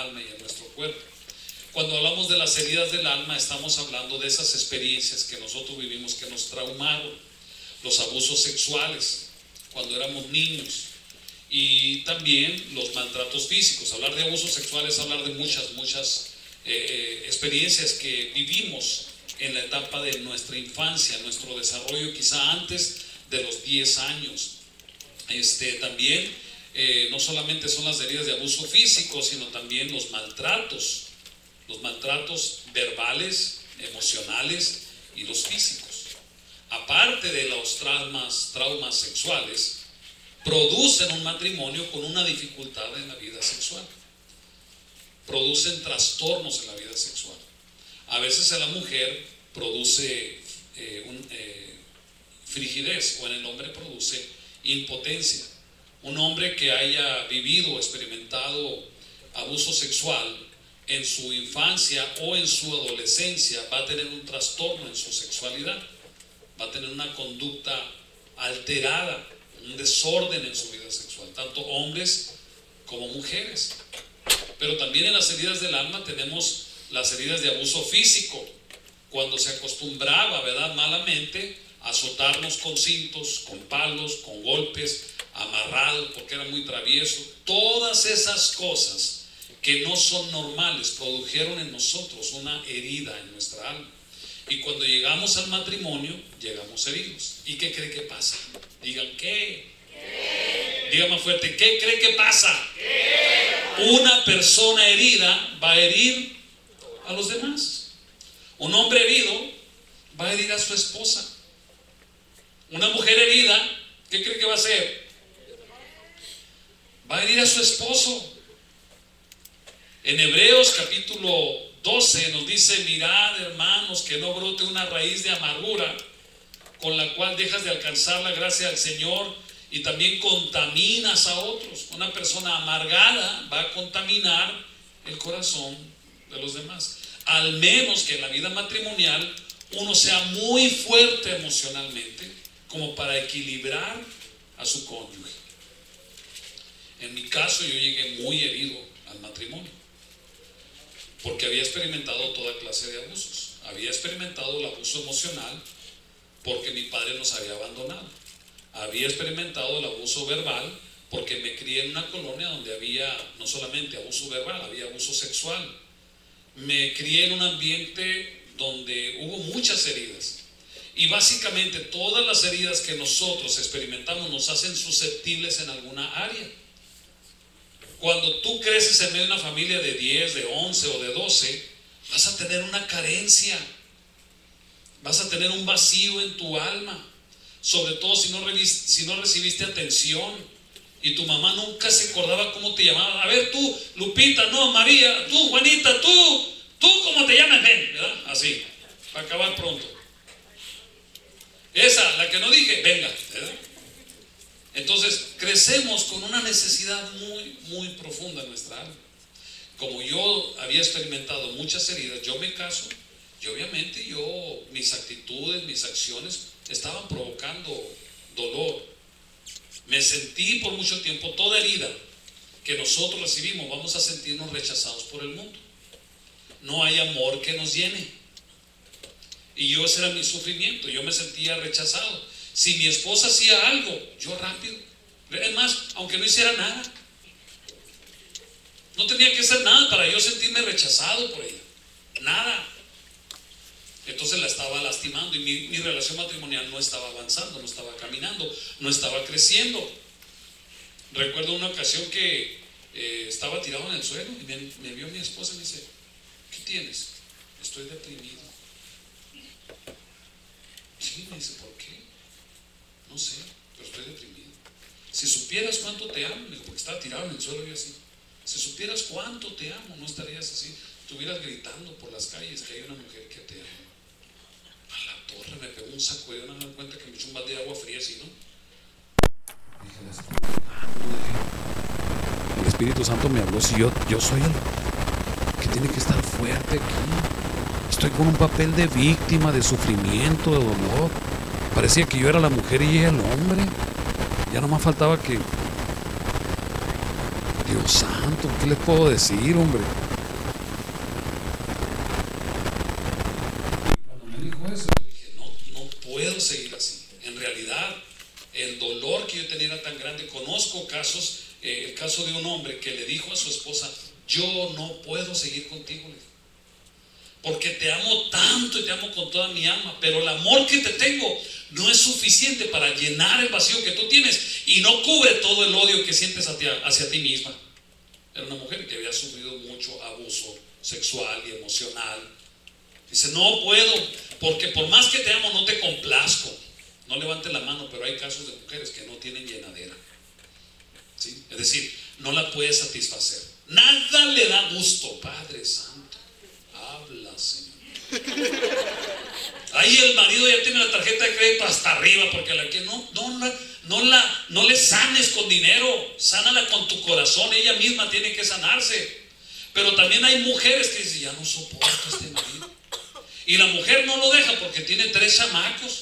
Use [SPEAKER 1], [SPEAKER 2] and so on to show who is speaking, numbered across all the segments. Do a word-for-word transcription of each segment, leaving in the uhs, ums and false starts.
[SPEAKER 1] alma y en nuestro cuerpo. Cuando hablamos de las heridas del alma, estamos hablando de esas experiencias que nosotros vivimos que nos traumaron, los abusos sexuales cuando éramos niños, y también los maltratos físicos. Hablar de abusos sexuales es hablar de muchas, muchas eh, experiencias que vivimos en la etapa de nuestra infancia, nuestro desarrollo, quizá antes de los diez años. Este, también eh, no solamente son las heridas de abuso físico, sino también los maltratos, los maltratos verbales, emocionales y los físicos. Aparte de los traumas, traumas sexuales, producen un matrimonio con una dificultad en la vida sexual. Producen trastornos en la vida sexual. A veces en la mujer produce eh, un, eh, frigidez, o en el hombre produce impotencia. Un hombre que haya vivido o experimentado abuso sexual en su infancia o en su adolescencia va a tener un trastorno en su sexualidad, va a tener una conducta alterada, un desorden en su vida sexual, tanto hombres como mujeres. Pero también en las heridas del alma tenemos las heridas de abuso físico, cuando se acostumbraba, ¿verdad?, malamente a azotarnos con cintos, con palos, con golpes, amarrado porque era muy travieso. Todas esas cosas que no son normales produjeron en nosotros una herida en nuestra alma. Y cuando llegamos al matrimonio, llegamos heridos. ¿Y qué cree que pasa? Digan, ¿qué? ¿Qué? Diga más fuerte, ¿qué cree que pasa? ¿Qué? Una persona herida va a herir a los demás. Un hombre herido va a herir a su esposa. Una mujer herida, ¿qué cree que va a hacer? Va a herir a su esposo. En Hebreos capítulo doce nos dice: mirad, hermanos, que no brote una raíz de amargura con la cual dejas de alcanzar la gracia del Señor y también contaminas a otros. Una persona amargada va a contaminar el corazón de los demás. Al menos que en la vida matrimonial uno sea muy fuerte emocionalmente como para equilibrar a su cónyuge. En mi caso, yo llegué muy herido al matrimonio porque había experimentado toda clase de abusos. Había experimentado el abuso emocional porque mi padre nos había abandonado. Había experimentado el abuso verbal porque me crié en una colonia donde había no solamente abuso verbal, había abuso sexual. Me crié en un ambiente donde hubo muchas heridas. Y básicamente todas las heridas que nosotros experimentamos nos hacen susceptibles en alguna área. Cuando tú creces en medio de una familia de diez, de once o de doce, vas a tener una carencia, vas a tener un vacío en tu alma, sobre todo si no, si no recibiste atención y tu mamá nunca se acordaba cómo te llamaba. A ver, tú, Lupita, no, María, tú, Juanita, tú, tú, ¿cómo te llamas? Ven, ¿verdad? Así, para acabar pronto. Esa, la que no dije, venga, ¿verdad? Entonces crecemos con una necesidad muy, muy profunda en nuestra alma. Como yo había experimentado muchas heridas, yo me caso y obviamente yo, mis actitudes, mis acciones estaban provocando dolor. Me sentí por mucho tiempo toda herida que nosotros recibimos, vamos a sentirnos rechazados por el mundo. No hay amor que nos llene. Y yo, ese era mi sufrimiento, yo me sentía rechazado. Si mi esposa hacía algo, yo rápido. Es más, aunque no hiciera nada, no tenía que hacer nada para yo sentirme rechazado por ella. Nada. Entonces la estaba lastimando y mi, mi relación matrimonial no estaba avanzando, no estaba caminando, no estaba creciendo. Recuerdo una ocasión que eh, estaba tirado en el suelo y me, me vio mi esposa y me dice: ¿qué tienes? Estoy deprimido. Sí, me dice, ¿por qué? No sé, pero estoy deprimido. Si supieras cuánto te amo, me dijo, porque estaba tirado en el suelo y así. Si supieras cuánto te amo, no estarías así. Estuvieras gritando por las calles que hay una mujer que te ama. A la torre, me pegó un saco y no me di cuenta que me echó un balde de agua fría así, ¿no? Dije, la estoy amando. El Espíritu Santo me habló, si yo, yo soy el que tiene que estar fuerte aquí. Estoy con un papel de víctima, de sufrimiento, de dolor. Parecía que yo era la mujer y ella el hombre. Ya no más faltaba que Dios santo, ¿qué le puedo decir, hombre? Cuando me dijo eso, yo dije, no, no puedo seguir así. En realidad, el dolor que yo tenía era tan grande. Conozco casos, eh, el caso de un hombre que le dijo a su esposa, yo no puedo seguir contigo, le dijo, porque te amo tanto y te amo con toda mi alma, pero el amor que te tengo no es suficiente para llenar el vacío que tú tienes y no cubre todo el odio que sientes hacia, hacia ti misma. Era una mujer que había sufrido mucho abuso sexual y emocional. Dice, no puedo, porque por más que te amo no te complazco. No levanten la mano, pero hay casos de mujeres que no tienen llenadera, ¿sí? Es decir, no la puede satisfacer. Nada le da gusto. Padre Santo, habla, Señor. Ahí el marido ya tiene la tarjeta de crédito hasta arriba, porque la que no, no, la, no, la, no le sanes con dinero, sánala con tu corazón. Ella misma tiene que sanarse. Pero también hay mujeres que dicen, ya no soporto a este marido, y la mujer no lo deja porque tiene tres chamacos.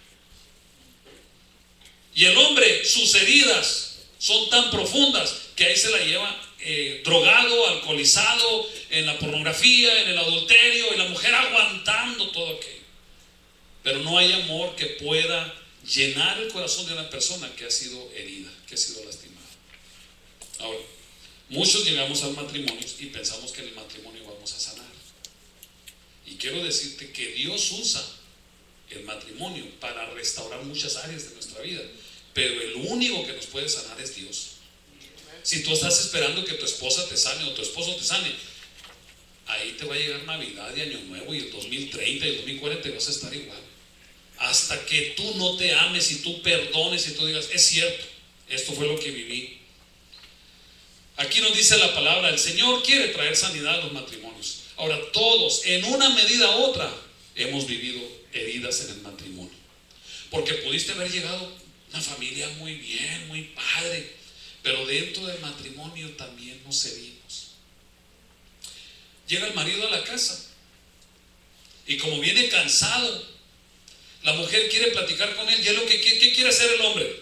[SPEAKER 1] Y el hombre, sus heridas son tan profundas que ahí se la lleva eh, drogado, alcoholizado, en la pornografía, en el adulterio, y la mujer aguantando todo aquello. Pero no hay amor que pueda llenar el corazón de una persona que ha sido herida, que ha sido lastimada. Ahora, muchos llegamos al matrimonio y pensamos que en el matrimonio vamos a sanar. Y quiero decirte que Dios usa el matrimonio para restaurar muchas áreas de nuestra vida, pero el único que nos puede sanar es Dios. Si tú estás esperando que tu esposa te sane o tu esposo te sane, ahí te va a llegar Navidad y Año Nuevo y el dos mil treinta y el dos mil cuarenta y vas a estar igual. Hasta que tú no te ames y tú perdones y tú digas, es cierto, esto fue lo que viví. Aquí nos dice la palabra, el Señor quiere traer sanidad a los matrimonios. Ahora, todos, en una medida u otra, hemos vivido heridas en el matrimonio, porque pudiste haber llegado a una familia muy bien, muy padre, pero dentro del matrimonio también nos herimos. Llega el marido a la casa y como viene cansado, la mujer quiere platicar con él. ¿Y es lo que, qué, qué quiere hacer el hombre?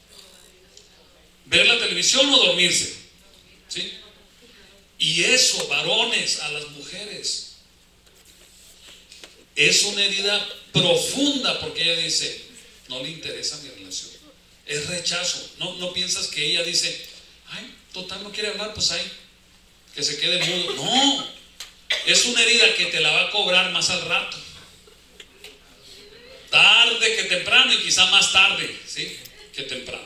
[SPEAKER 1] ¿Ver la televisión o dormirse? ¿Sí? Y eso, varones, a las mujeres, es una herida profunda, porque ella dice, no le interesa mi relación, es rechazo. No, no piensas que ella dice, ay, total no quiere hablar, pues ay, que se quede mudo. No, es una herida que te la va a cobrar más al rato, tarde que temprano, y quizá más tarde, ¿sí?, que temprano.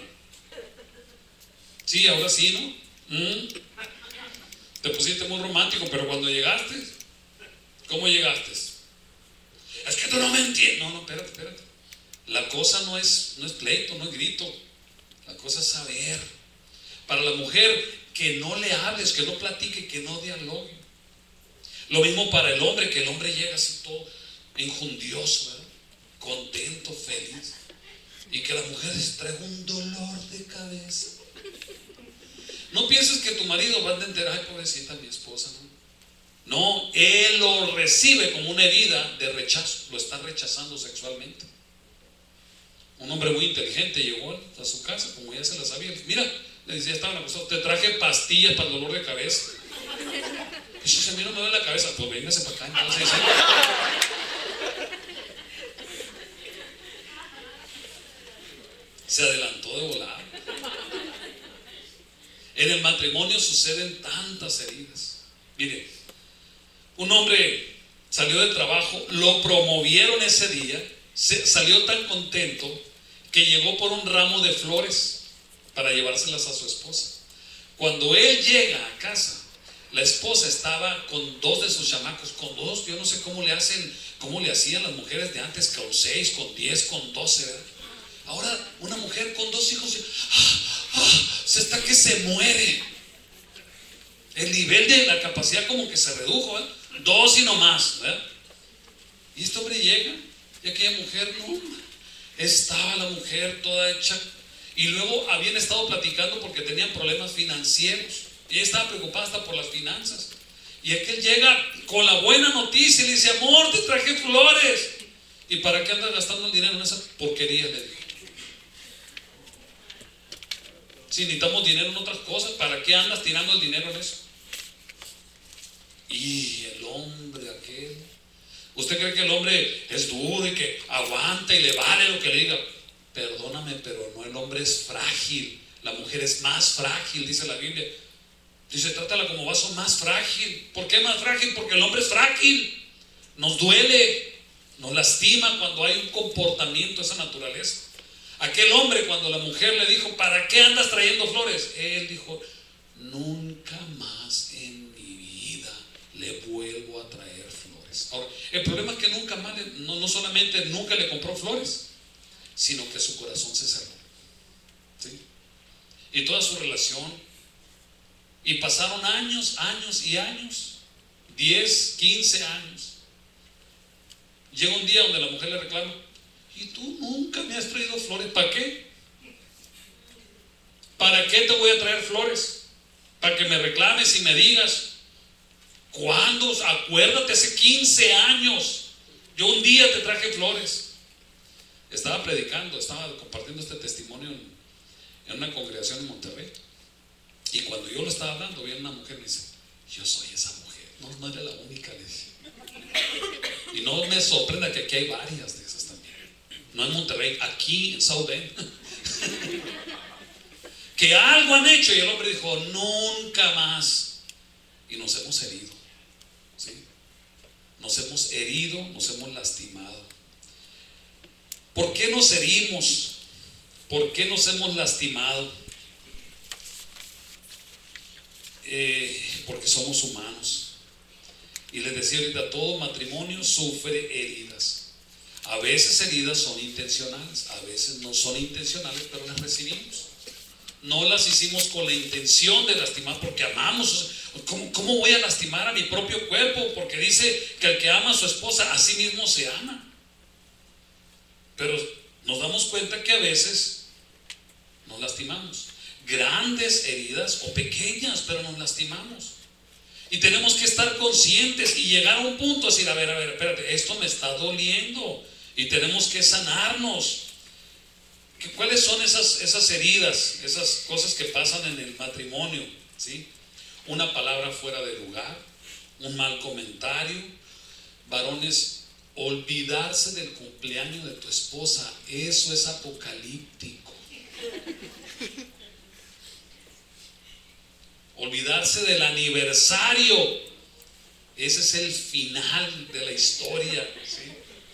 [SPEAKER 1] Sí, ahora sí, ¿no? ¿Mm? Te pusiste muy romántico, pero cuando llegaste, ¿cómo llegaste? Es que tú no me entiendes. No, no, espérate, espérate. La cosa no es, no es pleito, no es grito. La cosa es saber. Para la mujer, que no le hables, que no platique, que no dialogue. Lo mismo para el hombre, que el hombre llega así todo enjundioso, ¿verdad?, contento, feliz, y que la mujer les trae un dolor de cabeza. No pienses que tu marido va a entender, ay, pobrecita mi esposa, no. No, él lo recibe como una herida de rechazo, lo está rechazando sexualmente. Un hombre muy inteligente llegó a su casa, como ya se la sabía. Mira, le decía, estaban acostados, te traje pastillas para el dolor de cabeza. Y si a mí no me duele la cabeza, pues véngase para acá, entonces. Se adelantó de volar. En el matrimonio suceden tantas heridas. Mire, un hombre salió del trabajo, lo promovieron ese día, se, salió tan contento que llegó por un ramo de flores para llevárselas a su esposa. Cuando él llega a casa, la esposa estaba con dos de sus chamacos, con dos, yo no sé cómo le hacen, cómo le hacían las mujeres de antes, con seis, con diez, con doce, ¿verdad? Ahora una mujer con dos hijos, ¡ah, ah!, se está que se muere. El nivel de la capacidad como que se redujo, ¿eh? Dos y no más, ¿verdad? Y este hombre llega y aquella mujer no, estaba la mujer toda hecha, y luego habían estado platicando porque tenían problemas financieros y ella estaba preocupada hasta por las finanzas, y aquel llega con la buena noticia y le dice, amor, te traje flores. ¿Y para qué andas gastando el dinero en esa porquería?, le dijo. Si necesitamos dinero en otras cosas, ¿para qué andas tirando el dinero en eso? Y el hombre aquel, ¿usted cree que el hombre es duro y que aguanta y le vale lo que le diga? Perdóname, pero no, el hombre es frágil, la mujer es más frágil, dice la Biblia. Dice, trátala como vaso más frágil. ¿Por qué más frágil? Porque el hombre es frágil, nos duele, nos lastima cuando hay un comportamiento de esa naturaleza. Aquel hombre, cuando la mujer le dijo, ¿para qué andas trayendo flores? Él dijo, nunca más en mi vida le vuelvo a traer flores. Ahora, el problema es que nunca más, le, no, no solamente nunca le compró flores, sino que su corazón se cerró, ¿sí? Y toda su relación, y pasaron años, años y años, diez, quince años. Llega un día donde la mujer le reclama, y tú nunca me has traído flores, ¿para qué? ¿Para qué te voy a traer flores? Para que me reclames y me digas, ¿cuándo? Acuérdate, hace quince años, yo un día te traje flores. Estaba predicando, estaba compartiendo este testimonio en, en una congregación en Monterrey. Y cuando yo lo estaba hablando, viene una mujer y me dice, yo soy esa mujer. No, no era la única, le dije. Y no me sorprenda que aquí hay varias de esas también. No en Monterrey, aquí en South Bend. Que algo han hecho, y el hombre dijo, nunca más. Y nos hemos herido, ¿sí? Nos hemos herido, nos hemos lastimado. ¿Por qué nos herimos? ¿Por qué nos hemos lastimado? Eh, porque somos humanos. Y les decía ahorita, todo matrimonio sufre heridas. A veces heridas son intencionales, a veces no son intencionales, pero las recibimos. No las hicimos con la intención de lastimar, porque amamos. ¿Cómo, cómo voy a lastimar a mi propio cuerpo? Porque dice que el que ama a su esposa, a sí mismo se ama. Pero nos damos cuenta que a veces nos lastimamos. Grandes heridas o pequeñas, pero nos lastimamos. Y tenemos que estar conscientes y llegar a un punto, decir, a ver, a ver, espérate, esto me está doliendo. Y tenemos que sanarnos. ¿Cuáles son esas, esas heridas, esas cosas que pasan en el matrimonio? ¿Sí? Una palabra fuera de lugar, un mal comentario. Varones, olvidarse del cumpleaños de tu esposa, eso es apocalíptico. Olvidarse del aniversario, ese es el final de la historia, ¿sí?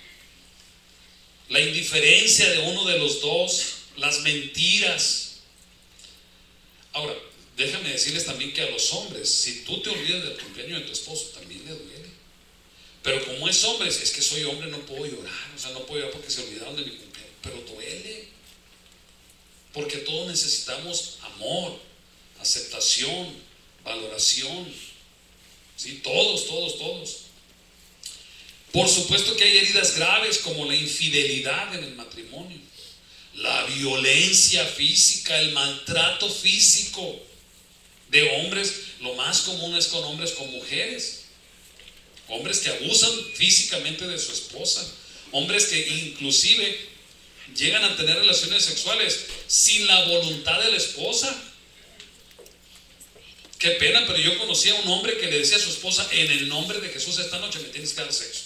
[SPEAKER 1] La indiferencia de uno de los dos, las mentiras. Ahora, déjame decirles también que a los hombres, si tú te olvidas del cumpleaños de tu esposo, también le duele. Pero como es hombre, es que soy hombre, no puedo llorar, o sea, no puedo llorar porque se olvidaron de mi cumpleaños, pero duele. Porque todos necesitamos amor, aceptación, valoración, ¿sí? Todos, todos, todos. Por supuesto que hay heridas graves como la infidelidad en el matrimonio, la violencia física, el maltrato físico de hombres. Lo más común es con hombres con mujeres, hombres que abusan físicamente de su esposa, hombres que inclusive llegan a tener relaciones sexuales sin la voluntad de la esposa. Qué pena, pero yo conocí a un hombre que le decía a su esposa, en el nombre de Jesús esta noche me tienes que dar sexo.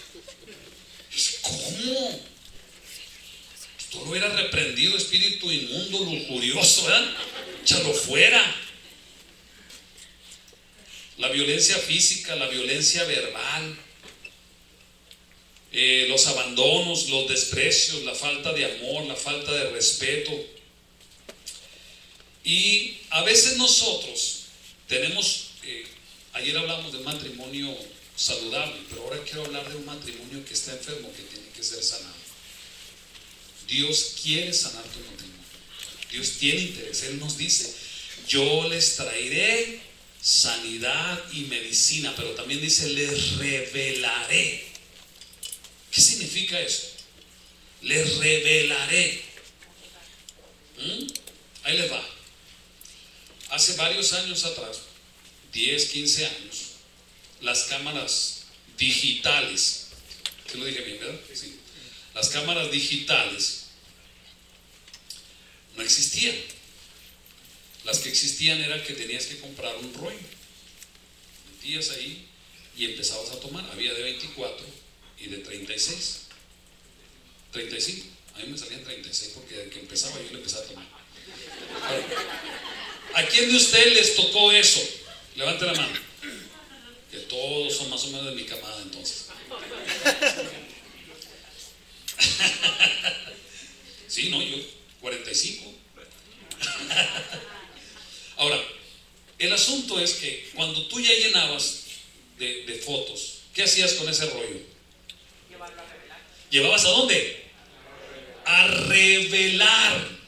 [SPEAKER 1] ¿Cómo? Tú lo hubieras reprendido, espíritu inmundo, lujurioso, ¿verdad? Échalo fuera. La violencia física, la violencia verbal, eh, los abandonos, los desprecios, la falta de amor, la falta de respeto. Y a veces nosotros tenemos, eh, ayer hablamos de un matrimonio saludable, pero ahora quiero hablar de un matrimonio que está enfermo, que tiene que ser sanado. Dios quiere sanar tu matrimonio. Dios tiene interés. Él nos dice, yo les traeré sanidad y medicina, pero también dice, les revelaré. ¿Qué significa eso? Les revelaré. ¿Mm? Ahí les va. Hace varios años atrás, diez, quince años, las cámaras digitales, ¿se lo dije bien, verdad? Sí. Las cámaras digitales no existían. Las que existían era que tenías que comprar un rollo, metías ahí y empezabas a tomar. Había de veinticuatro y de treinta y seis, treinta y cinco. A mí me salían treinta y seis porque desde que empezaba yo le empezaba a tomar. ¿A quién de ustedes les tocó eso? Levante la mano. Que todos son más o menos de mi camada entonces. Sí, no, yo cuarenta y cinco. Ahora, el asunto es que cuando tú ya llenabas de, de fotos, ¿qué hacías con ese rollo?
[SPEAKER 2] Llevarlo a revelar.
[SPEAKER 1] ¿Llevabas a dónde? A revelar.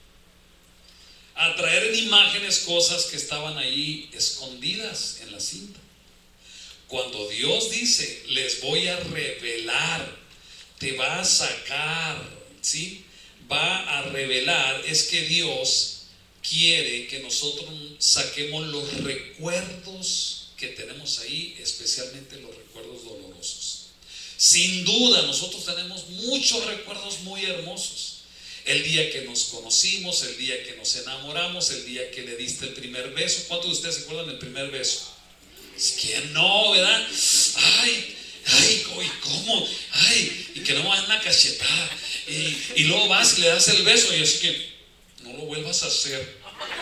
[SPEAKER 1] A traer en imágenes cosas que estaban ahí escondidas en la cinta. Cuando Dios dice, les voy a revelar, te va a sacar, ¿sí? Va a revelar, es que Dios quiere que nosotros saquemos los recuerdos que tenemos ahí, especialmente los recuerdos dolorosos. Sin duda, nosotros tenemos muchos recuerdos muy hermosos. El día que nos conocimos, el día que nos enamoramos, el día que le diste el primer beso. ¿Cuántos de ustedes se acuerdan del primer beso? ¿Quién no, verdad? Ay, ay, ¿cómo? Ay, y que no va una cachetada. Y, y luego vas y le das el beso y así que no lo vuelvas a hacer.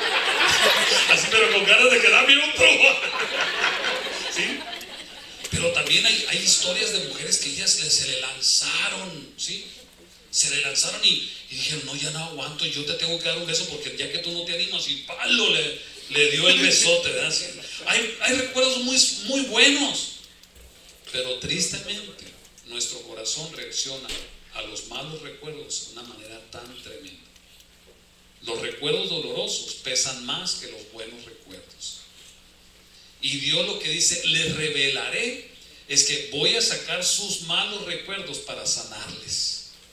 [SPEAKER 1] Así, pero con ganas de quedarme otro. ¿Sí? Pero también hay, hay historias de mujeres que ellas le, se le lanzaron, ¿sí? Se le lanzaron y, y dijeron, no, ya no aguanto, yo te tengo que dar un beso porque ya que tú no te animas, y palo, le, le dio el besote, ¿verdad? ¿Sí? Hay, hay recuerdos muy, muy buenos, pero tristemente nuestro corazón reacciona a los malos recuerdos de una manera tan tremenda. Los recuerdos dolorosos pesan más que los buenos recuerdos. Y Dios lo que dice, les revelaré, es que voy a sacar sus malos recuerdos para sanarles.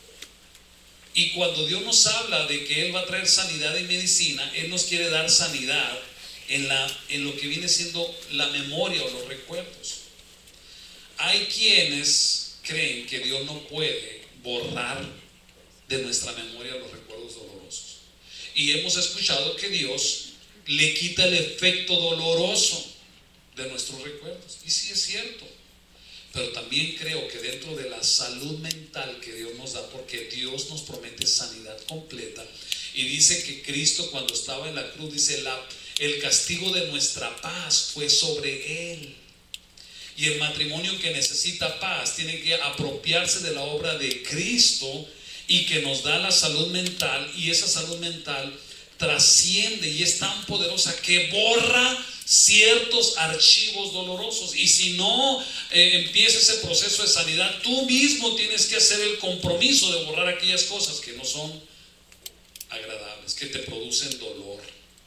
[SPEAKER 1] Y cuando Dios nos habla de que Él va a traer sanidad y medicina, Él nos quiere dar sanidad en, la, en lo que viene siendo la memoria o los recuerdos. Hay quienes creen que Dios no puede borrar de nuestra memoria los recuerdos dolorosos. Y hemos escuchado que Dios le quita el efecto doloroso de nuestros recuerdos. Y sí es cierto. Pero también creo que dentro de la salud mental que Dios nos da, porque Dios nos promete sanidad completa, y dice que Cristo cuando estaba en la cruz, dice, la, el castigo de nuestra paz fue sobre Él. Y el matrimonio que necesita paz tiene que apropiarse de la obra de Cristo, y que nos da la salud mental, y esa salud mental trasciende y es tan poderosa que borra ciertos archivos dolorosos. Y si no eh, empieza ese proceso de sanidad, tú mismo tienes que hacer el compromiso de borrar aquellas cosas que no son agradables, que te producen dolor.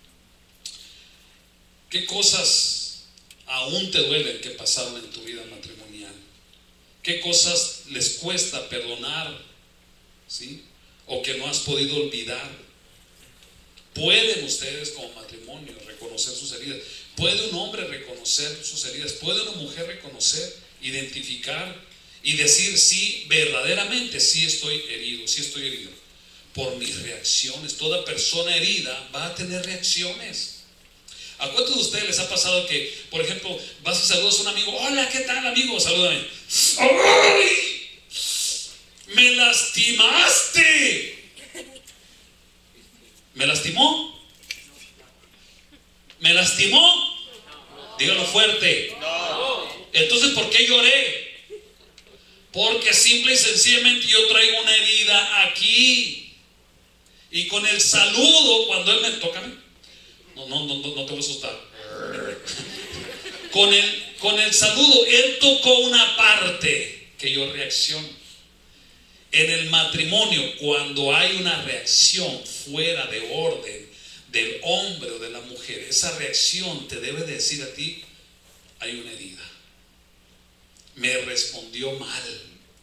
[SPEAKER 1] ¿Qué cosas aún te duelen que pasaron en tu vida matrimonial? ¿Qué cosas les cuesta perdonar? ¿Sí? O que no has podido olvidar. Pueden ustedes como matrimonio reconocer sus heridas. Puede un hombre reconocer sus heridas. Puede una mujer reconocer, identificar y decir, sí, verdaderamente sí estoy herido, sí estoy herido por mis reacciones. Toda persona herida va a tener reacciones. ¿A cuántos de ustedes les ha pasado que, por ejemplo, vas y saludas a un amigo? Hola, ¿qué tal, amigo? Salúdame. ¡Ay! ¡Me lastimaste! ¿Me lastimó? ¿Me lastimó? Dígalo fuerte. Entonces, ¿por qué lloré? Porque simple y sencillamente yo traigo una herida aquí. Y con el saludo, cuando él me toca, no, no, no, no te voy a asustar. Con el, con el saludo, él tocó una parte que yo reacciono. En el matrimonio, cuando hay una reacción fuera de orden del hombre o de la mujer, esa reacción te debe decir a ti, hay una herida. Me respondió mal.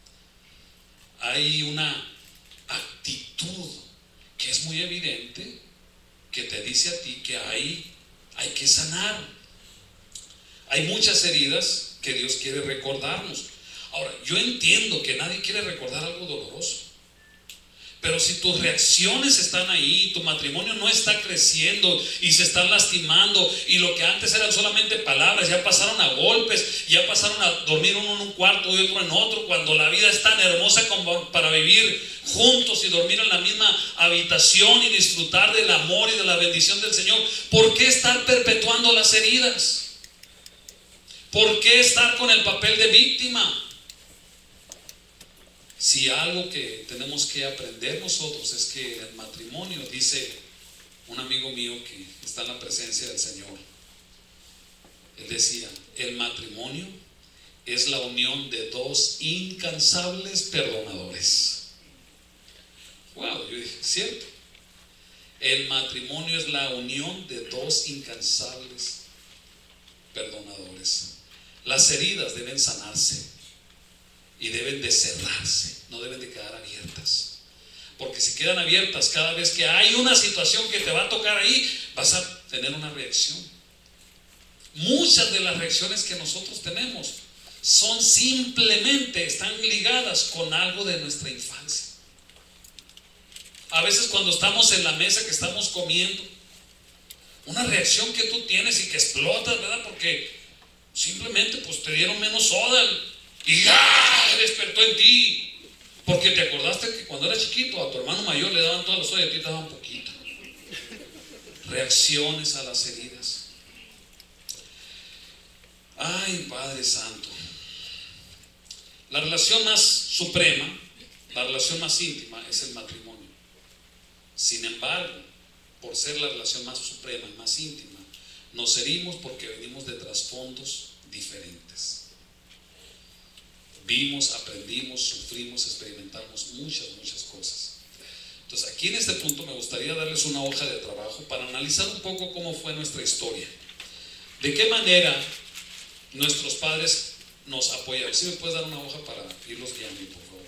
[SPEAKER 1] Hay una actitud que es muy evidente que te dice a ti que hay, hay que sanar. Hay muchas heridas que Dios quiere recordarnos. Ahora, yo entiendo que nadie quiere recordar algo doloroso, Pero si tus reacciones están ahí, tu matrimonio no está creciendo y se están lastimando, y lo que antes eran solamente palabras ya pasaron a golpes, ya pasaron a dormir uno en un cuarto y otro en otro, cuando la vida es tan hermosa como para vivir juntos y dormir en la misma habitación y disfrutar del amor y de la bendición del Señor. ¿Por qué estar perpetuando las heridas? ¿Por qué estar con el papel de víctima? Si algo que tenemos que aprender nosotros es que en el matrimonio, dice un amigo mío que está en la presencia del Señor, él decía, el matrimonio es la unión de dos incansables perdonadores. Wow, yo dije, cierto. El matrimonio es la unión de dos incansables perdonadores. Las heridas deben sanarse y deben de cerrarse, no deben de quedar abiertas, porque si quedan abiertas, cada vez que hay una situación que te va a tocar ahí, vas a tener una reacción. Muchas de las reacciones que nosotros tenemos son simplemente, están ligadas con algo de nuestra infancia. A veces cuando estamos en la mesa que estamos comiendo, una reacción que tú tienes y que explotas, ¿verdad? Porque simplemente pues te dieron menos soda y ¡ah! Despertó en ti, porque te acordaste que cuando eras chiquito a tu hermano mayor le daban toda la soda y a ti te daban poquito. Reacciones a las heridas. Ay, Padre Santo. La relación más suprema, la relación más íntima es el matrimonio. Sin embargo, por ser la relación más suprema y más íntima, nos herimos porque venimos de trasfondos diferentes. Vimos, aprendimos, sufrimos, experimentamos muchas, muchas cosas. Entonces, aquí en este punto me gustaría darles una hoja de trabajo para analizar un poco cómo fue nuestra historia. De qué manera nuestros padres nos apoyaron. ¿Sí me puedes dar una hoja para irlos guiando, por favor?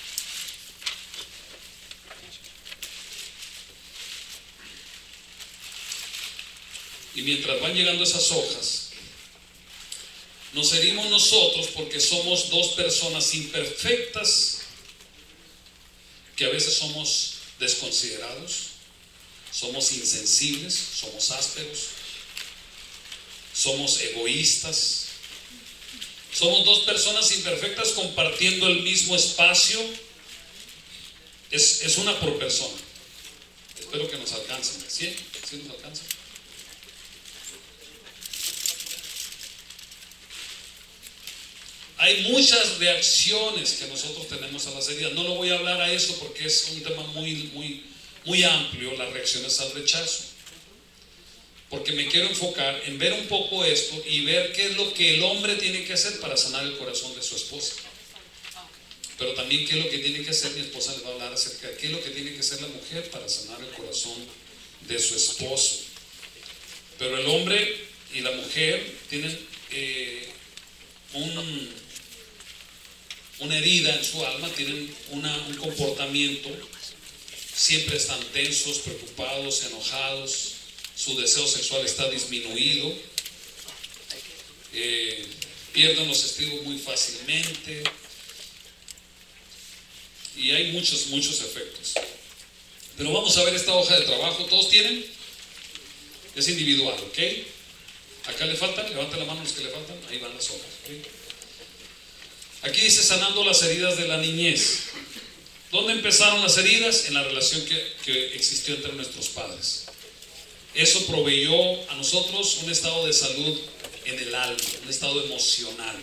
[SPEAKER 1] Y mientras van llegando esas hojas, nos herimos nosotros porque somos dos personas imperfectas, que a veces somos desconsiderados, somos insensibles, somos ásperos, somos egoístas. Somos dos personas imperfectas compartiendo el mismo espacio. Es, es una por persona. Espero que nos alcancen. ¿Sí? ¿Sí nos alcanza? Hay muchas reacciones que nosotros tenemos a las heridas. No lo voy a hablar a eso porque es un tema muy, muy, muy amplio, las reacciones al rechazo. Porque me quiero enfocar en ver un poco esto y ver qué es lo que el hombre tiene que hacer para sanar el corazón de su esposa. Pero también qué es lo que tiene que hacer, mi esposa les va a hablar acerca de qué es lo que tiene que hacer la mujer para sanar el corazón de su esposo. Pero el hombre y la mujer tienen eh, un... una herida en su alma, tienen una, un comportamiento, siempre están tensos, preocupados, enojados, su deseo sexual está disminuido, eh, pierden los estribos muy fácilmente, y hay muchos, muchos efectos. Pero vamos a ver esta hoja de trabajo. ¿Todos tienen? Es individual, ¿ok? Acá le faltan, levanten la mano los que le faltan, ahí van las hojas, ¿okay? Aquí dice sanando las heridas de la niñez. ¿Dónde empezaron las heridas? En la relación que, que existió entre nuestros padres. Eso proveyó a nosotros un estado de salud en el alma, un estado emocional.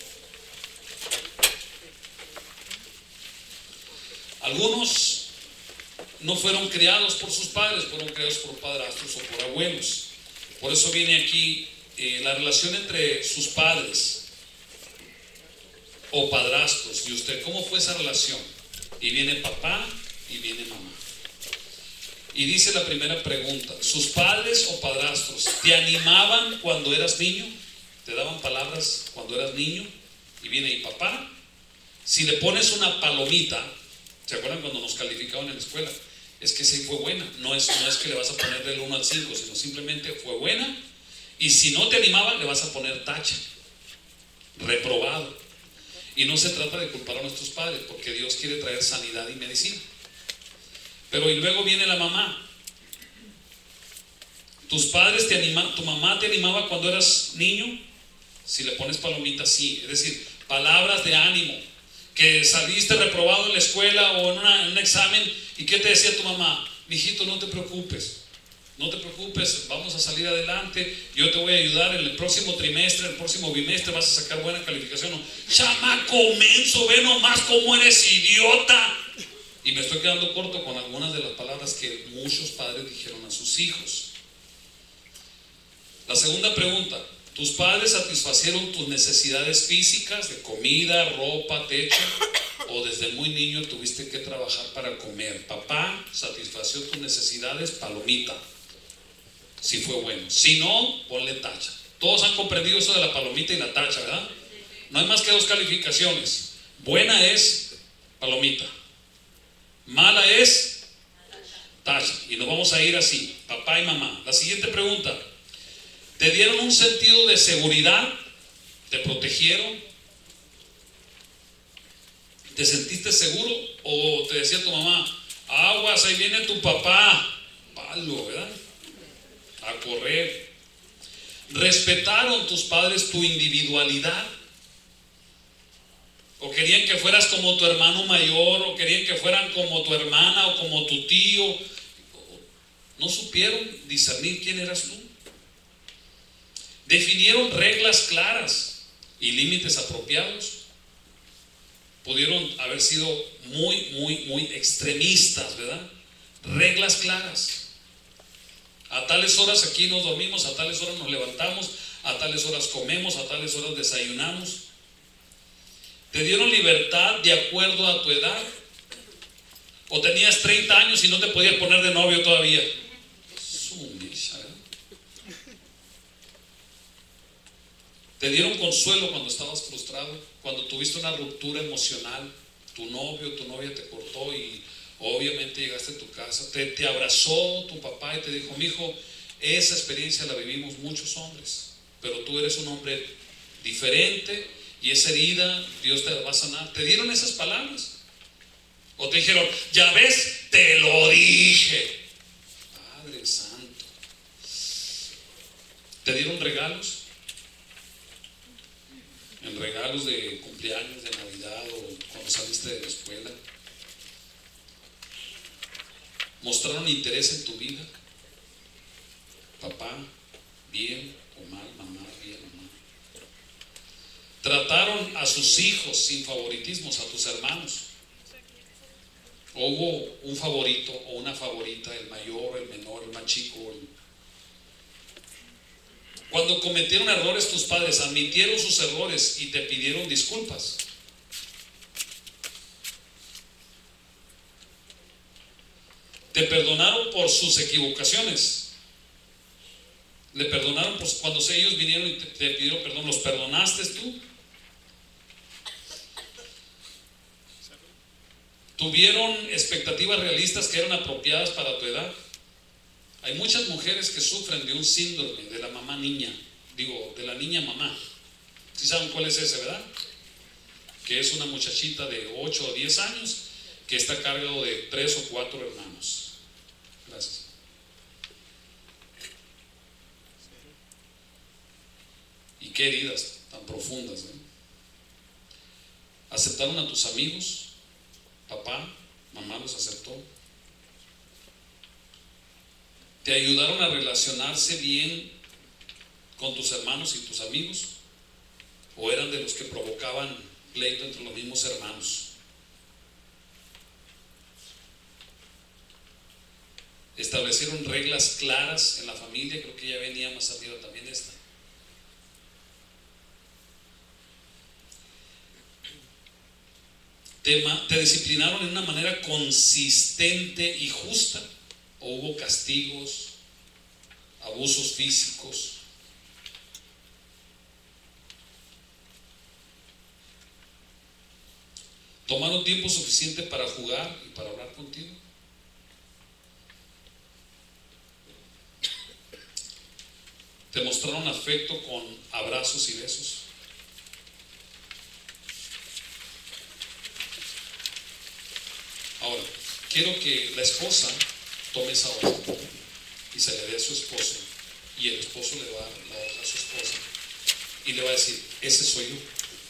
[SPEAKER 1] Algunos no fueron criados por sus padres, fueron criados por padrastros o por abuelos. Por eso viene aquí eh, la relación entre sus padres o padrastros y usted. ¿Cómo fue esa relación? Y viene papá y viene mamá. Y dice la primera pregunta: ¿sus padres o padrastros te animaban cuando eras niño? ¿Te daban palabras cuando eras niño? Y viene y papá. Si le pones una palomita, ¿se acuerdan cuando nos calificaban en la escuela? Es que sí fue buena. No es, no es que le vas a poner del uno al cinco, sino simplemente fue buena. Y si no te animaba, le vas a poner tacha, reprobado. Y no se trata de culpar a nuestros padres, porque Dios quiere traer sanidad y medicina. Pero y luego viene la mamá. ¿Tus padres te animaban, tu mamá te animaba cuando eras niño? Si le pones palomitas, sí. Es decir, palabras de ánimo. Que saliste reprobado en la escuela o en, una, en un examen, ¿y qué te decía tu mamá? Mijito, no te preocupes, no te preocupes, vamos a salir adelante, yo te voy a ayudar en el próximo trimestre, en el próximo bimestre vas a sacar buena calificación. No, chamaco menso, ve nomás cómo eres idiota. Y me estoy quedando corto con algunas de las palabras que muchos padres dijeron a sus hijos. La segunda pregunta: ¿tus padres satisfacieron tus necesidades físicas de comida, ropa, techo? ¿O desde muy niño tuviste que trabajar para comer? Papá satisfació tus necesidades, palomita, si fue bueno. Si no, ponle tacha. Todos han comprendido eso de la palomita y la tacha, ¿verdad? No hay más que dos calificaciones. Buena es palomita, mala es tacha. Y nos vamos a ir así, papá y mamá. La siguiente pregunta: ¿te dieron un sentido de seguridad? ¿Te protegieron? ¿Te sentiste seguro? ¿O te decía tu mamá, aguas, ahí viene tu papá? Palo, ¿verdad? A correr. ¿Respetaron tus padres tu individualidad? ¿O querían que fueras como tu hermano mayor? ¿O querían que fueran como tu hermana o como tu tío? ¿No supieron discernir quién eras tú? ¿Definieron reglas claras y límites apropiados? Pudieron haber sido muy, muy, muy extremistas, ¿verdad? Reglas claras. A tales horas aquí nos dormimos, a tales horas nos levantamos, a tales horas comemos, a tales horas desayunamos. ¿Te dieron libertad de acuerdo a tu edad? ¿O tenías treinta años y no te podías poner de novio todavía? Sumisa, ¿verdad? ¿Te dieron consuelo cuando estabas frustrado? Cuando tuviste una ruptura emocional, tu novio, tu novia te cortó y obviamente llegaste a tu casa, te, te abrazó tu papá y te dijo, mijo, esa experiencia la vivimos muchos hombres, pero tú eres un hombre diferente y esa herida Dios te la va a sanar. ¿Te dieron esas palabras? ¿O te dijeron, ya ves, te lo dije? Padre Santo. ¿Te dieron regalos? En regalos de cumpleaños, de Navidad o cuando saliste de la escuela. ¿Mostraron interés en tu vida? Papá, bien o mal, mamá, bien o mal. ¿Trataron a sus hijos sin favoritismos, a tus hermanos? ¿O hubo un favorito o una favorita, el mayor, el menor, el más chico? El... Cuando cometieron errores tus padres, admitieron sus errores y te pidieron disculpas. ¿Te perdonaron por sus equivocaciones? ¿Le perdonaron por, cuando ellos vinieron y te, te pidieron perdón? ¿Los perdonaste tú? ¿Tuvieron expectativas realistas que eran apropiadas para tu edad? Hay muchas mujeres que sufren de un síndrome de la mamá niña, digo, de la niña mamá. ¿Sí saben cuál es ese, verdad? Que es una muchachita de ocho o diez años que está a cargo de tres o cuatro hermanos. Gracias. Y qué heridas tan profundas, ¿eh? ¿Aceptaron a tus amigos? Papá, mamá los aceptó. ¿Te ayudaron a relacionarse bien con tus hermanos y tus amigos? ¿O eran de los que provocaban pleito entre los mismos hermanos? ¿Establecieron reglas claras en la familia? Creo que ya venía más arriba también esta. ¿Te, te disciplinaron de una manera consistente y justa? ¿O hubo castigos, abusos físicos? ¿Tomaron tiempo suficiente para jugar y para hablar contigo? ¿Te mostraron afecto con abrazos y besos? Ahora, quiero que la esposa tome esa hoja y se le dé a su esposo, y el esposo le va a dar la hoja a su esposa y le va a decir: ese soy yo,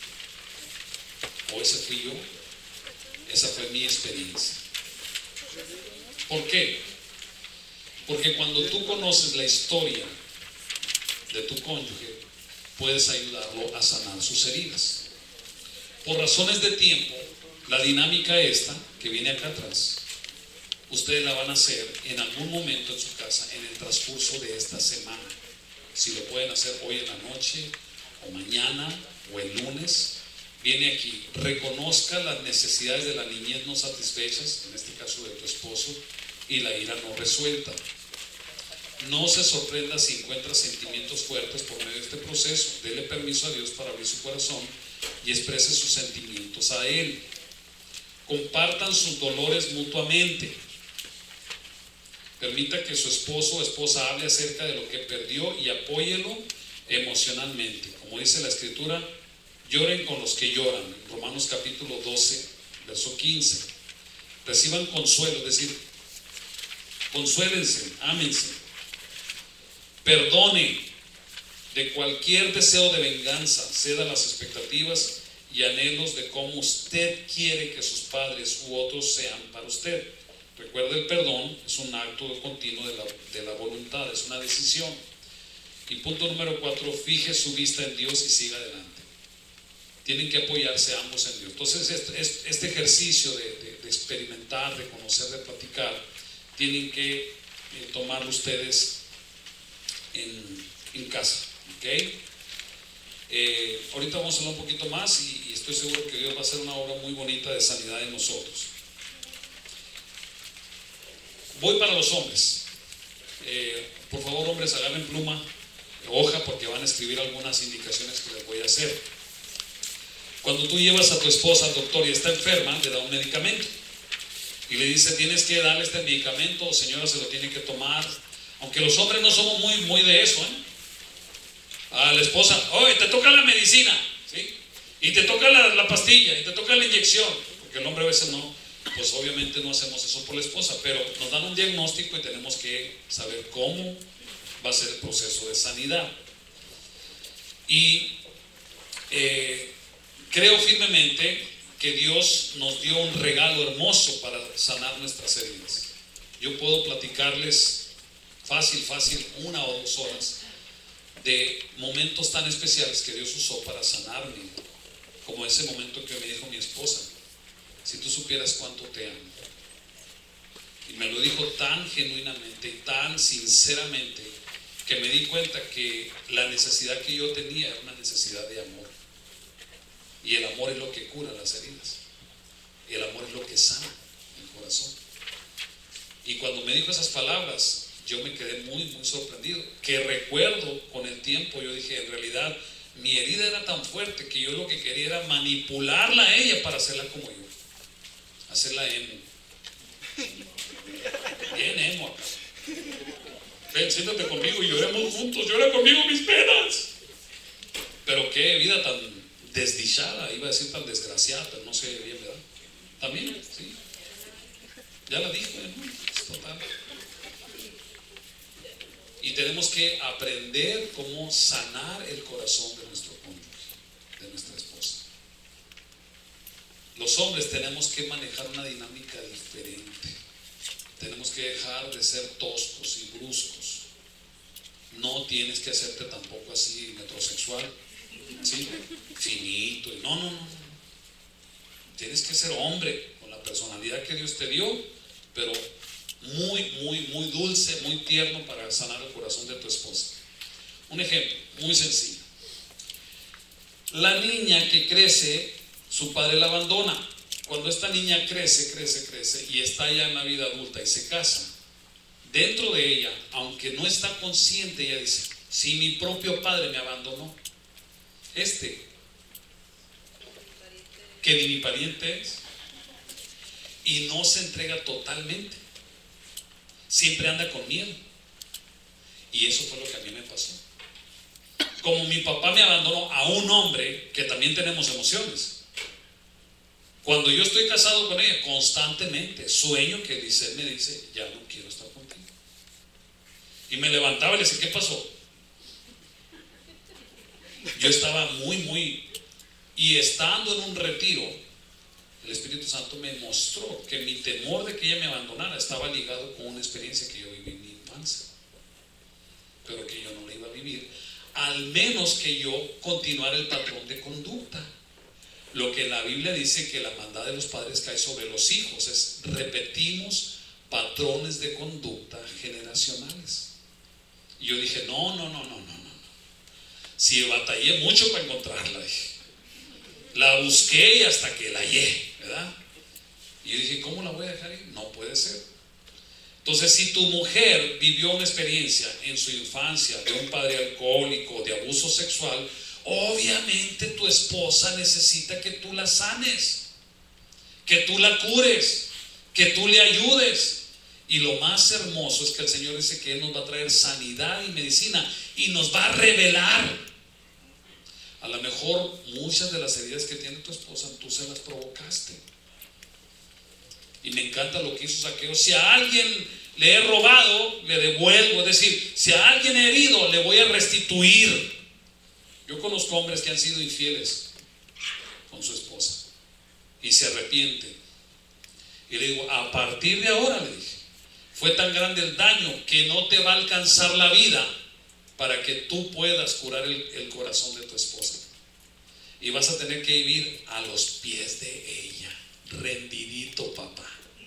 [SPEAKER 1] o ese fui yo, esa fue mi experiencia. ¿Por qué? Porque cuando tú conoces la historia de tu cónyuge, puedes ayudarlo a sanar sus heridas. Por razones de tiempo, la dinámica esta que viene acá atrás, ustedes la van a hacer en algún momento en su casa, en el transcurso de esta semana. Si lo pueden hacer hoy en la noche, o mañana, o el lunes, viene aquí, reconozca las necesidades de la niñez no satisfechas, en este caso de tu esposo, y la ira no resuelta. No se sorprenda si encuentra sentimientos fuertes por medio de este proceso. Dele permiso a Dios para abrir su corazón y exprese sus sentimientos a Él. Compartan sus dolores mutuamente. Permita que su esposo o esposa hable acerca de lo que perdió y apóyelo emocionalmente. Como dice la Escritura, lloren con los que lloran. Romanos capítulo doce, verso quince. Reciban consuelo, es decir, consuélense, ámense. Perdone de cualquier deseo de venganza, ceda las expectativas y anhelos de cómo usted quiere que sus padres u otros sean para usted. Recuerde, el perdón es un acto continuo de la, de la voluntad, es una decisión. Y punto número cuatro, fije su vista en Dios y siga adelante. Tienen que apoyarse ambos en Dios. Entonces este, este ejercicio de, de, de experimentar, de conocer, de platicar, tienen que eh, tomarlo ustedes en, en casa, ¿ok? Eh, ahorita vamos a hablar un poquito más y, y estoy seguro que Dios va a hacer una obra muy bonita de sanidad en nosotros. Voy para los hombres. Eh, por favor, hombres, agarren pluma, hoja, porque van a escribir algunas indicaciones que les voy a hacer. Cuando tú llevas a tu esposa al doctor y está enferma, le da un medicamento y le dice: tienes que darle este medicamento, señora, se lo tiene que tomar. Aunque los hombres no somos muy, muy de eso, ¿eh? A la esposa: oye, te toca la medicina, ¿sí? Y te toca la, la pastilla, y te toca la inyección. Porque el hombre a veces no, pues obviamente no hacemos eso por la esposa, pero nos dan un diagnóstico y tenemos que saber cómo va a ser el proceso de sanidad. Y eh, creo firmemente que Dios nos dio un regalo hermoso para sanar nuestras heridas. Yo puedo platicarles fácil, fácil, una o dos horas de momentos tan especiales que Dios usó para sanarme, como ese momento que me dijo mi esposa: si tú supieras cuánto te amo. Y me lo dijo tan genuinamente y tan sinceramente que me di cuenta que la necesidad que yo tenía era una necesidad de amor. Y el amor es lo que cura las heridas. Y el amor es lo que sana el corazón. Y cuando me dijo esas palabras, yo me quedé muy, muy sorprendido. Que recuerdo con el tiempo, yo dije: en realidad, mi herida era tan fuerte que yo lo que quería era manipularla a ella para hacerla como yo. Hacerla emo. Bien emo acá. Ven, siéntate conmigo y lloremos juntos. Llora conmigo mis penas. Pero qué vida tan desdichada, iba a decir tan desgraciada, pero no sé bien, ¿verdad? También, sí. Ya la dijo, ¿eh? Es total. Y tenemos que aprender cómo sanar el corazón de nuestro cónyuge, de nuestra esposa. Los hombres tenemos que manejar una dinámica diferente. Tenemos que dejar de ser toscos y bruscos. No tienes que hacerte tampoco así metrosexual, ¿sí? Finito. No, no, no. Tienes que ser hombre con la personalidad que Dios te dio, pero muy, muy, muy dulce, muy tierno para sanar el corazón de tu esposa. Un ejemplo muy sencillo. La niña que crece, su padre la abandona. Cuando esta niña crece, crece, crece y está ya en la vida adulta y se casa, dentro de ella, aunque no está consciente, ella dice: si mi propio padre me abandonó, este, que ni mi pariente es, y no se entrega totalmente, siempre anda con miedo. Y eso fue lo que a mí me pasó. Como mi papá me abandonó a un hombre, que también tenemos emociones. Cuando yo estoy casado con ella, constantemente sueño que Lisette me dice, ya no quiero estar contigo. Y me levantaba y le decía, ¿qué pasó? Yo estaba muy, muy... Y estando en un retiro, el Espíritu Santo me mostró que mi temor de que ella me abandonara estaba ligado con una experiencia que yo viví en mi infancia, pero que yo no la iba a vivir, al menos que yo continuara el patrón de conducta. Lo que la Biblia dice que la maldad de los padres cae sobre los hijos es repetimos patrones de conducta generacionales. Y yo dije, no, no, no, no, no, no. Si batallé mucho para encontrarla, dije. La busqué y hasta que la hallé, ¿verdad? Y yo dije, ¿cómo la voy a dejar ir? No puede ser. Entonces, si tu mujer vivió una experiencia en su infancia de un padre alcohólico, de abuso sexual, obviamente tu esposa necesita que tú la sanes, que tú la cures, que tú le ayudes. Y lo más hermoso es que el Señor dice que Él nos va a traer sanidad y medicina y nos va a revelar. A lo mejor muchas de las heridas que tiene tu esposa tú se las provocaste. Y me encanta lo que hizo Zaqueo. Si a alguien le he robado, le devuelvo. Es decir, si a alguien he herido, le voy a restituir. Yo conozco hombres que han sido infieles con su esposa y se arrepienten. Y le digo, a partir de ahora, le dije, fue tan grande el daño que no te va a alcanzar la vida para que tú puedas curar el, el corazón de tu esposa. Y vas a tener que vivir a los pies de ella, rendidito, papá.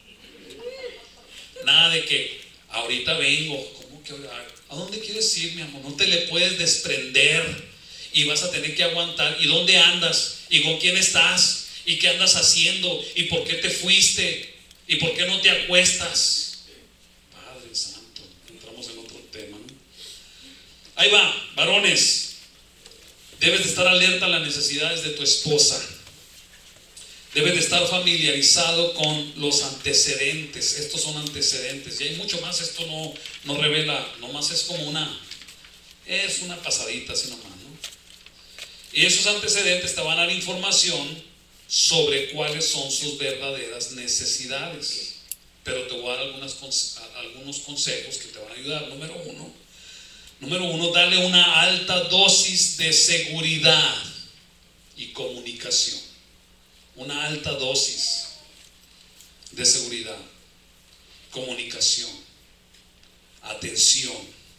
[SPEAKER 1] Nada de que ahorita vengo. ¿Cómo que ahora? ¿A dónde quieres ir, mi amor? No te le puedes desprender y vas a tener que aguantar. ¿Y dónde andas? ¿Y con quién estás? ¿Y qué andas haciendo? ¿Y por qué te fuiste? ¿Y por qué no te acuestas? Padre Santo, entramos en otro tema, ¿no? Ahí va, varones. Debes de estar alerta a las necesidades de tu esposa. Debes de estar familiarizado con los antecedentes. Estos son antecedentes. Y hay mucho más. Esto no, no revela, nomás es como una, es una pasadita así nomás, ¿no? Y esos antecedentes te van a dar información sobre cuáles son sus verdaderas necesidades. Pero te voy a dar algunas, algunos consejos que te van a ayudar. Número uno. Número uno, dale una alta dosis de seguridad y comunicación. Una alta dosis de seguridad, comunicación, atención.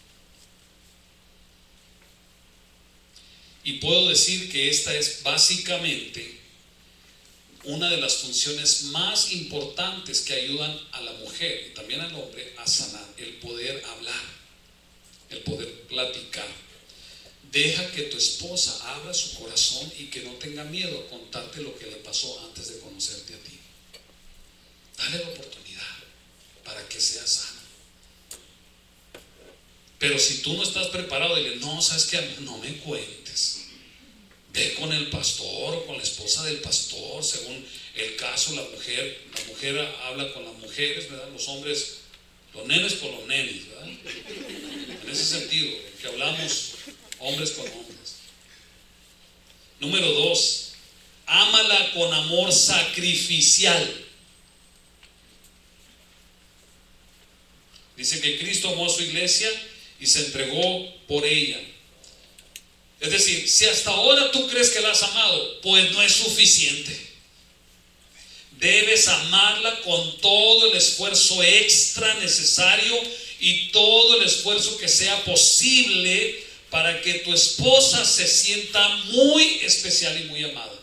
[SPEAKER 1] Y puedo decir que esta es básicamente una de las funciones más importantes que ayudan a la mujer y también al hombre a sanar, el poder hablar. El poder platicar. Deja que tu esposa abra su corazón y que no tenga miedo a contarte lo que le pasó antes de conocerte a ti. Dale la oportunidad para que sea sana. Pero si tú no estás preparado, dile, no, sabes que no me cuentes. Ve con el pastor o con la esposa del pastor, según el caso. La mujer, la mujer habla con las mujeres, ¿verdad? Los hombres, los nenes con los nenes, ¿verdad? En ese sentido, que hablamos hombres con hombres. Número dos, ámala con amor sacrificial. Dice que Cristo amó a su iglesia y se entregó por ella. Es decir, si hasta ahora tú crees que la has amado, pues no es suficiente. Debes amarla con todo el esfuerzo extra necesario y todo el esfuerzo que sea posible para que tu esposa se sienta muy especial y muy amada.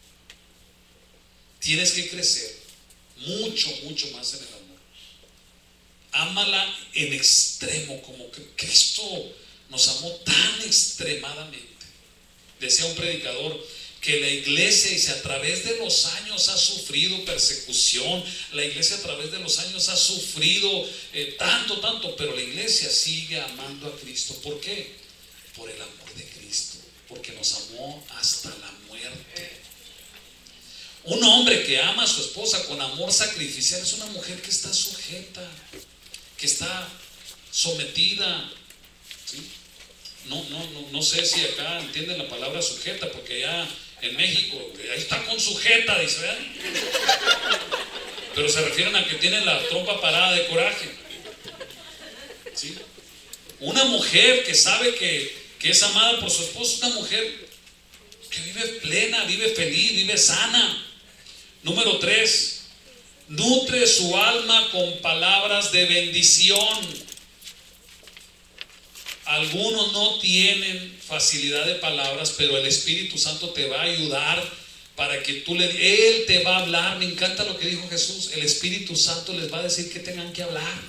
[SPEAKER 1] Tienes que crecer mucho, mucho más en el amor. Ámala en extremo, como que Cristo nos amó tan extremadamente. Decía un predicador que la iglesia, dice, a través de los años ha sufrido persecución, la iglesia a través de los años ha sufrido eh, tanto, tanto, pero la iglesia sigue amando a Cristo. ¿Por qué? Por el amor de Cristo, porque nos amó hasta la muerte. Un hombre que ama a su esposa con amor sacrificial es una mujer que está sujeta, que está sometida, ¿sí? No, no, no, no sé si acá entienden la palabra sujeta, porque ya En México, ahí está con su jeta, dice, ¿verdad? Pero se refieren a que tiene la trompa parada de coraje. ¿Sí? Una mujer que sabe que, que es amada por su esposo, una mujer que vive plena, vive feliz, vive sana. Número tres, nutre su alma con palabras de bendición. Algunos no tienen facilidad de palabras, pero el Espíritu Santo te va a ayudar para que tú le... Él te va a hablar. Me encanta lo que dijo Jesús. El Espíritu Santo les va a decir que tengan que hablar.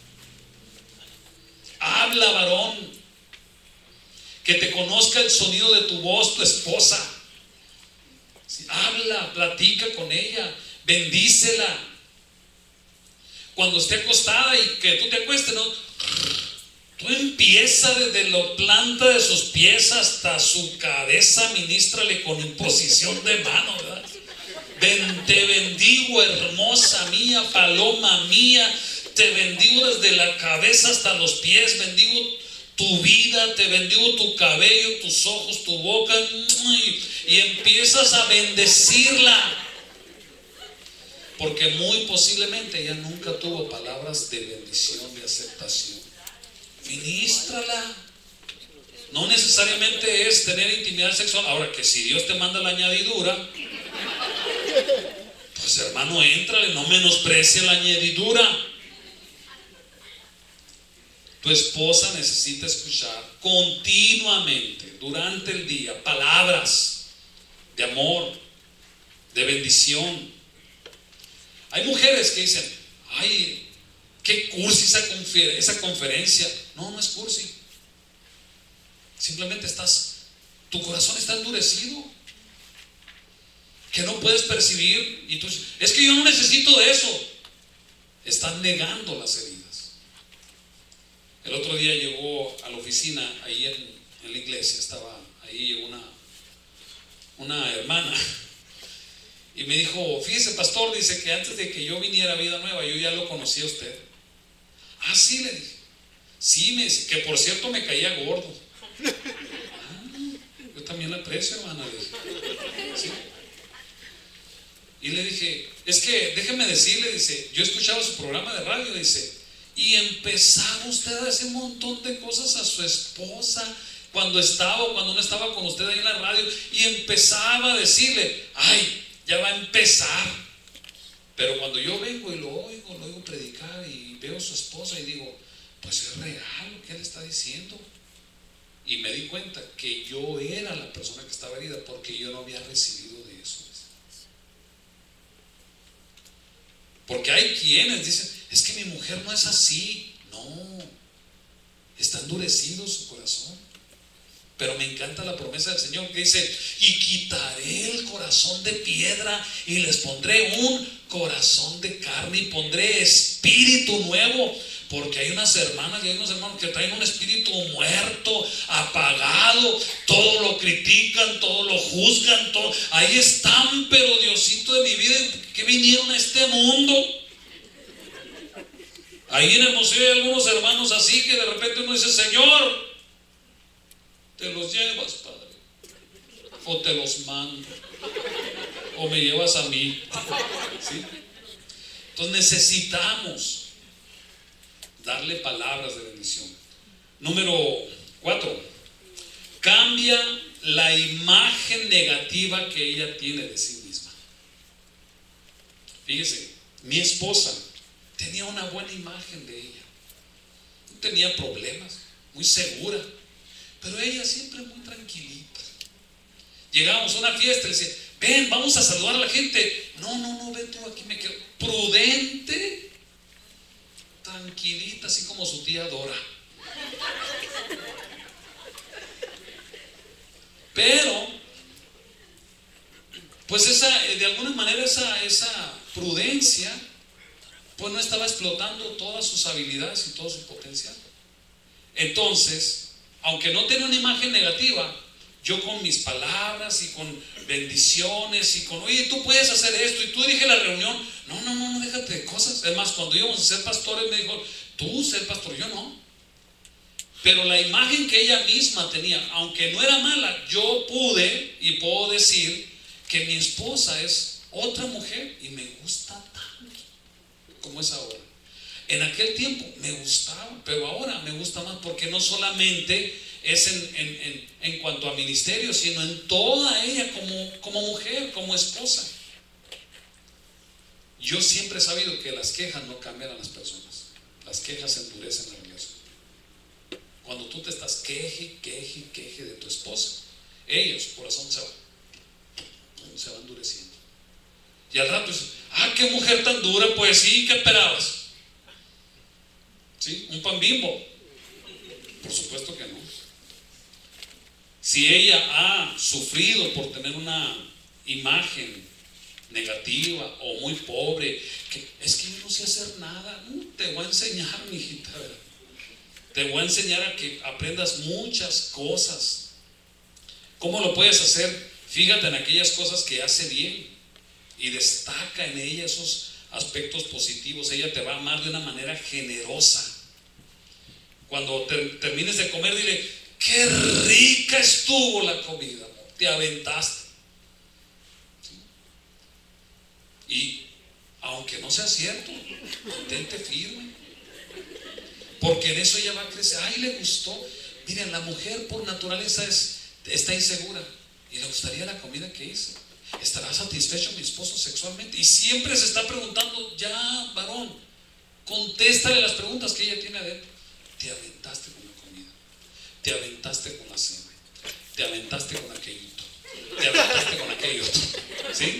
[SPEAKER 1] Habla, varón. Que te conozca el sonido de tu voz, tu esposa. Sí, habla, platica con ella, bendícela. Cuando esté acostada y que tú te acuestes, ¿no? Tú empieza desde la planta de sus pies hasta su cabeza, ministrale con imposición de mano, ¿verdad? Ven, te bendigo, hermosa mía, paloma mía, te bendigo desde la cabeza hasta los pies, bendigo tu vida, te bendigo tu cabello, tus ojos, tu boca, y, y empiezas a bendecirla, porque muy posiblemente ella nunca tuvo palabras de bendición, de aceptación. Ministrala. No necesariamente es tener intimidad sexual. Ahora, que si Dios te manda la añadidura, pues hermano, éntrale, no menosprecie la añadidura. Tu esposa necesita escuchar continuamente durante el día palabras de amor, de bendición. Hay mujeres que dicen, ay, qué cursi esa, confer- esa conferencia. No, no es cursi. Simplemente estás, tu corazón está endurecido, que no puedes percibir. Y tú dices, es que yo no necesito de eso. Están negando las heridas. El otro día llegó a la oficina, ahí en, en la iglesia, estaba ahí, llegó una, una hermana y me dijo, fíjese pastor, dice que antes de que yo viniera a Vida Nueva, yo ya lo conocía a usted. Ah, sí, le dije. Sí, me dice, que por cierto me caía gordo. Ah, yo también la aprecio, hermana, le dije. ¿Sí? Y le dije, es que déjeme decirle, dice, yo escuchaba su programa de radio, dice, y empezaba usted a decir un montón de cosas a su esposa cuando estaba o cuando no estaba con usted ahí en la radio, y empezaba a decirle, ay, ya va a empezar. Pero cuando yo vengo y lo oigo, lo oigo predicar y veo a su esposa y digo, pues es real lo que él está diciendo. Y me di cuenta que yo era la persona que estaba herida porque yo no había recibido de eso. Porque hay quienes dicen, es que mi mujer no es así. No, está endurecido su corazón. Pero me encanta la promesa del Señor que dice, y quitaré el corazón de piedra y les pondré un corazón de carne y pondré espíritu nuevo. Porque hay unas hermanas y hay unos hermanos que traen un espíritu muerto, apagado, todo lo critican, todo lo juzgan, todo. Ahí están, pero Diosito de mi vida, que vinieron a este mundo. Ahí en Hermosillo hay algunos hermanos así que de repente uno dice, Señor, te los llevas, Padre, o te los mando, o me llevas a mí. ¿Sí? Entonces necesitamos darle palabras de bendición. Número cuatro, cambia la imagen negativa que ella tiene de sí misma. Fíjese, mi esposa tenía una buena imagen de ella, no tenía problemas, muy segura, pero ella siempre muy tranquilita. Llegábamos a una fiesta y le decía, ven, vamos a saludar a la gente. No, no, no, ven tú, aquí me quedo. Prudente, tranquilita, así como su tía Dora. Pero pues esa, de alguna manera esa, esa prudencia pues no estaba explotando todas sus habilidades y todo su potencial. Entonces, aunque no tenía una imagen negativa, yo con mis palabras y con bendiciones y con, oye, tú puedes hacer esto, y tú dije la reunión, no, no, no, no, déjate de cosas. Es más, cuando íbamos a ser pastores me dijo, tú ser pastor, yo no. Pero la imagen que ella misma tenía, aunque no era mala, yo pude y puedo decir que mi esposa es otra mujer y me gusta tanto como es ahora. En aquel tiempo me gustaba, pero ahora me gusta más, porque no solamente es en, en, en, en cuanto a ministerio, sino en toda ella como, como mujer, como esposa. Yo siempre he sabido que las quejas no cambian a las personas, las quejas endurecen la relación. Cuando tú te estás queje, queje, queje de tu esposa, ellos, corazón se va, se va endureciendo. Y al rato dicen, ah, qué mujer tan dura. Pues sí, ¿qué esperabas? ¿Sí? ¿Un pan Bimbo? Por supuesto que no. Si ella ha sufrido por tener una imagen negativa o muy pobre, que es que yo no sé hacer nada, no, te voy a enseñar, mi hijita, ¿verdad? Te voy a enseñar a que aprendas muchas cosas. ¿Cómo lo puedes hacer? Fíjate en aquellas cosas que hace bien y destaca en ella esos aspectos positivos. Ella te va a amar de una manera generosa. Cuando te, termines de comer, dile, qué rica estuvo la comida, amor. Te aventaste. ¿Sí? Y aunque no sea cierto, mantente firme, porque en eso ella va a crecer. Ay, le gustó. Miren, la mujer por naturaleza es, está insegura y le gustaría la comida que hice. ¿Estará satisfecho mi esposo sexualmente? Y siempre se está preguntando, ya, varón, contéstale las preguntas que ella tiene adentro. Te aventaste con la comida, te aventaste con la cena, te aventaste con aquello, te aventaste con aquello, ¿sí?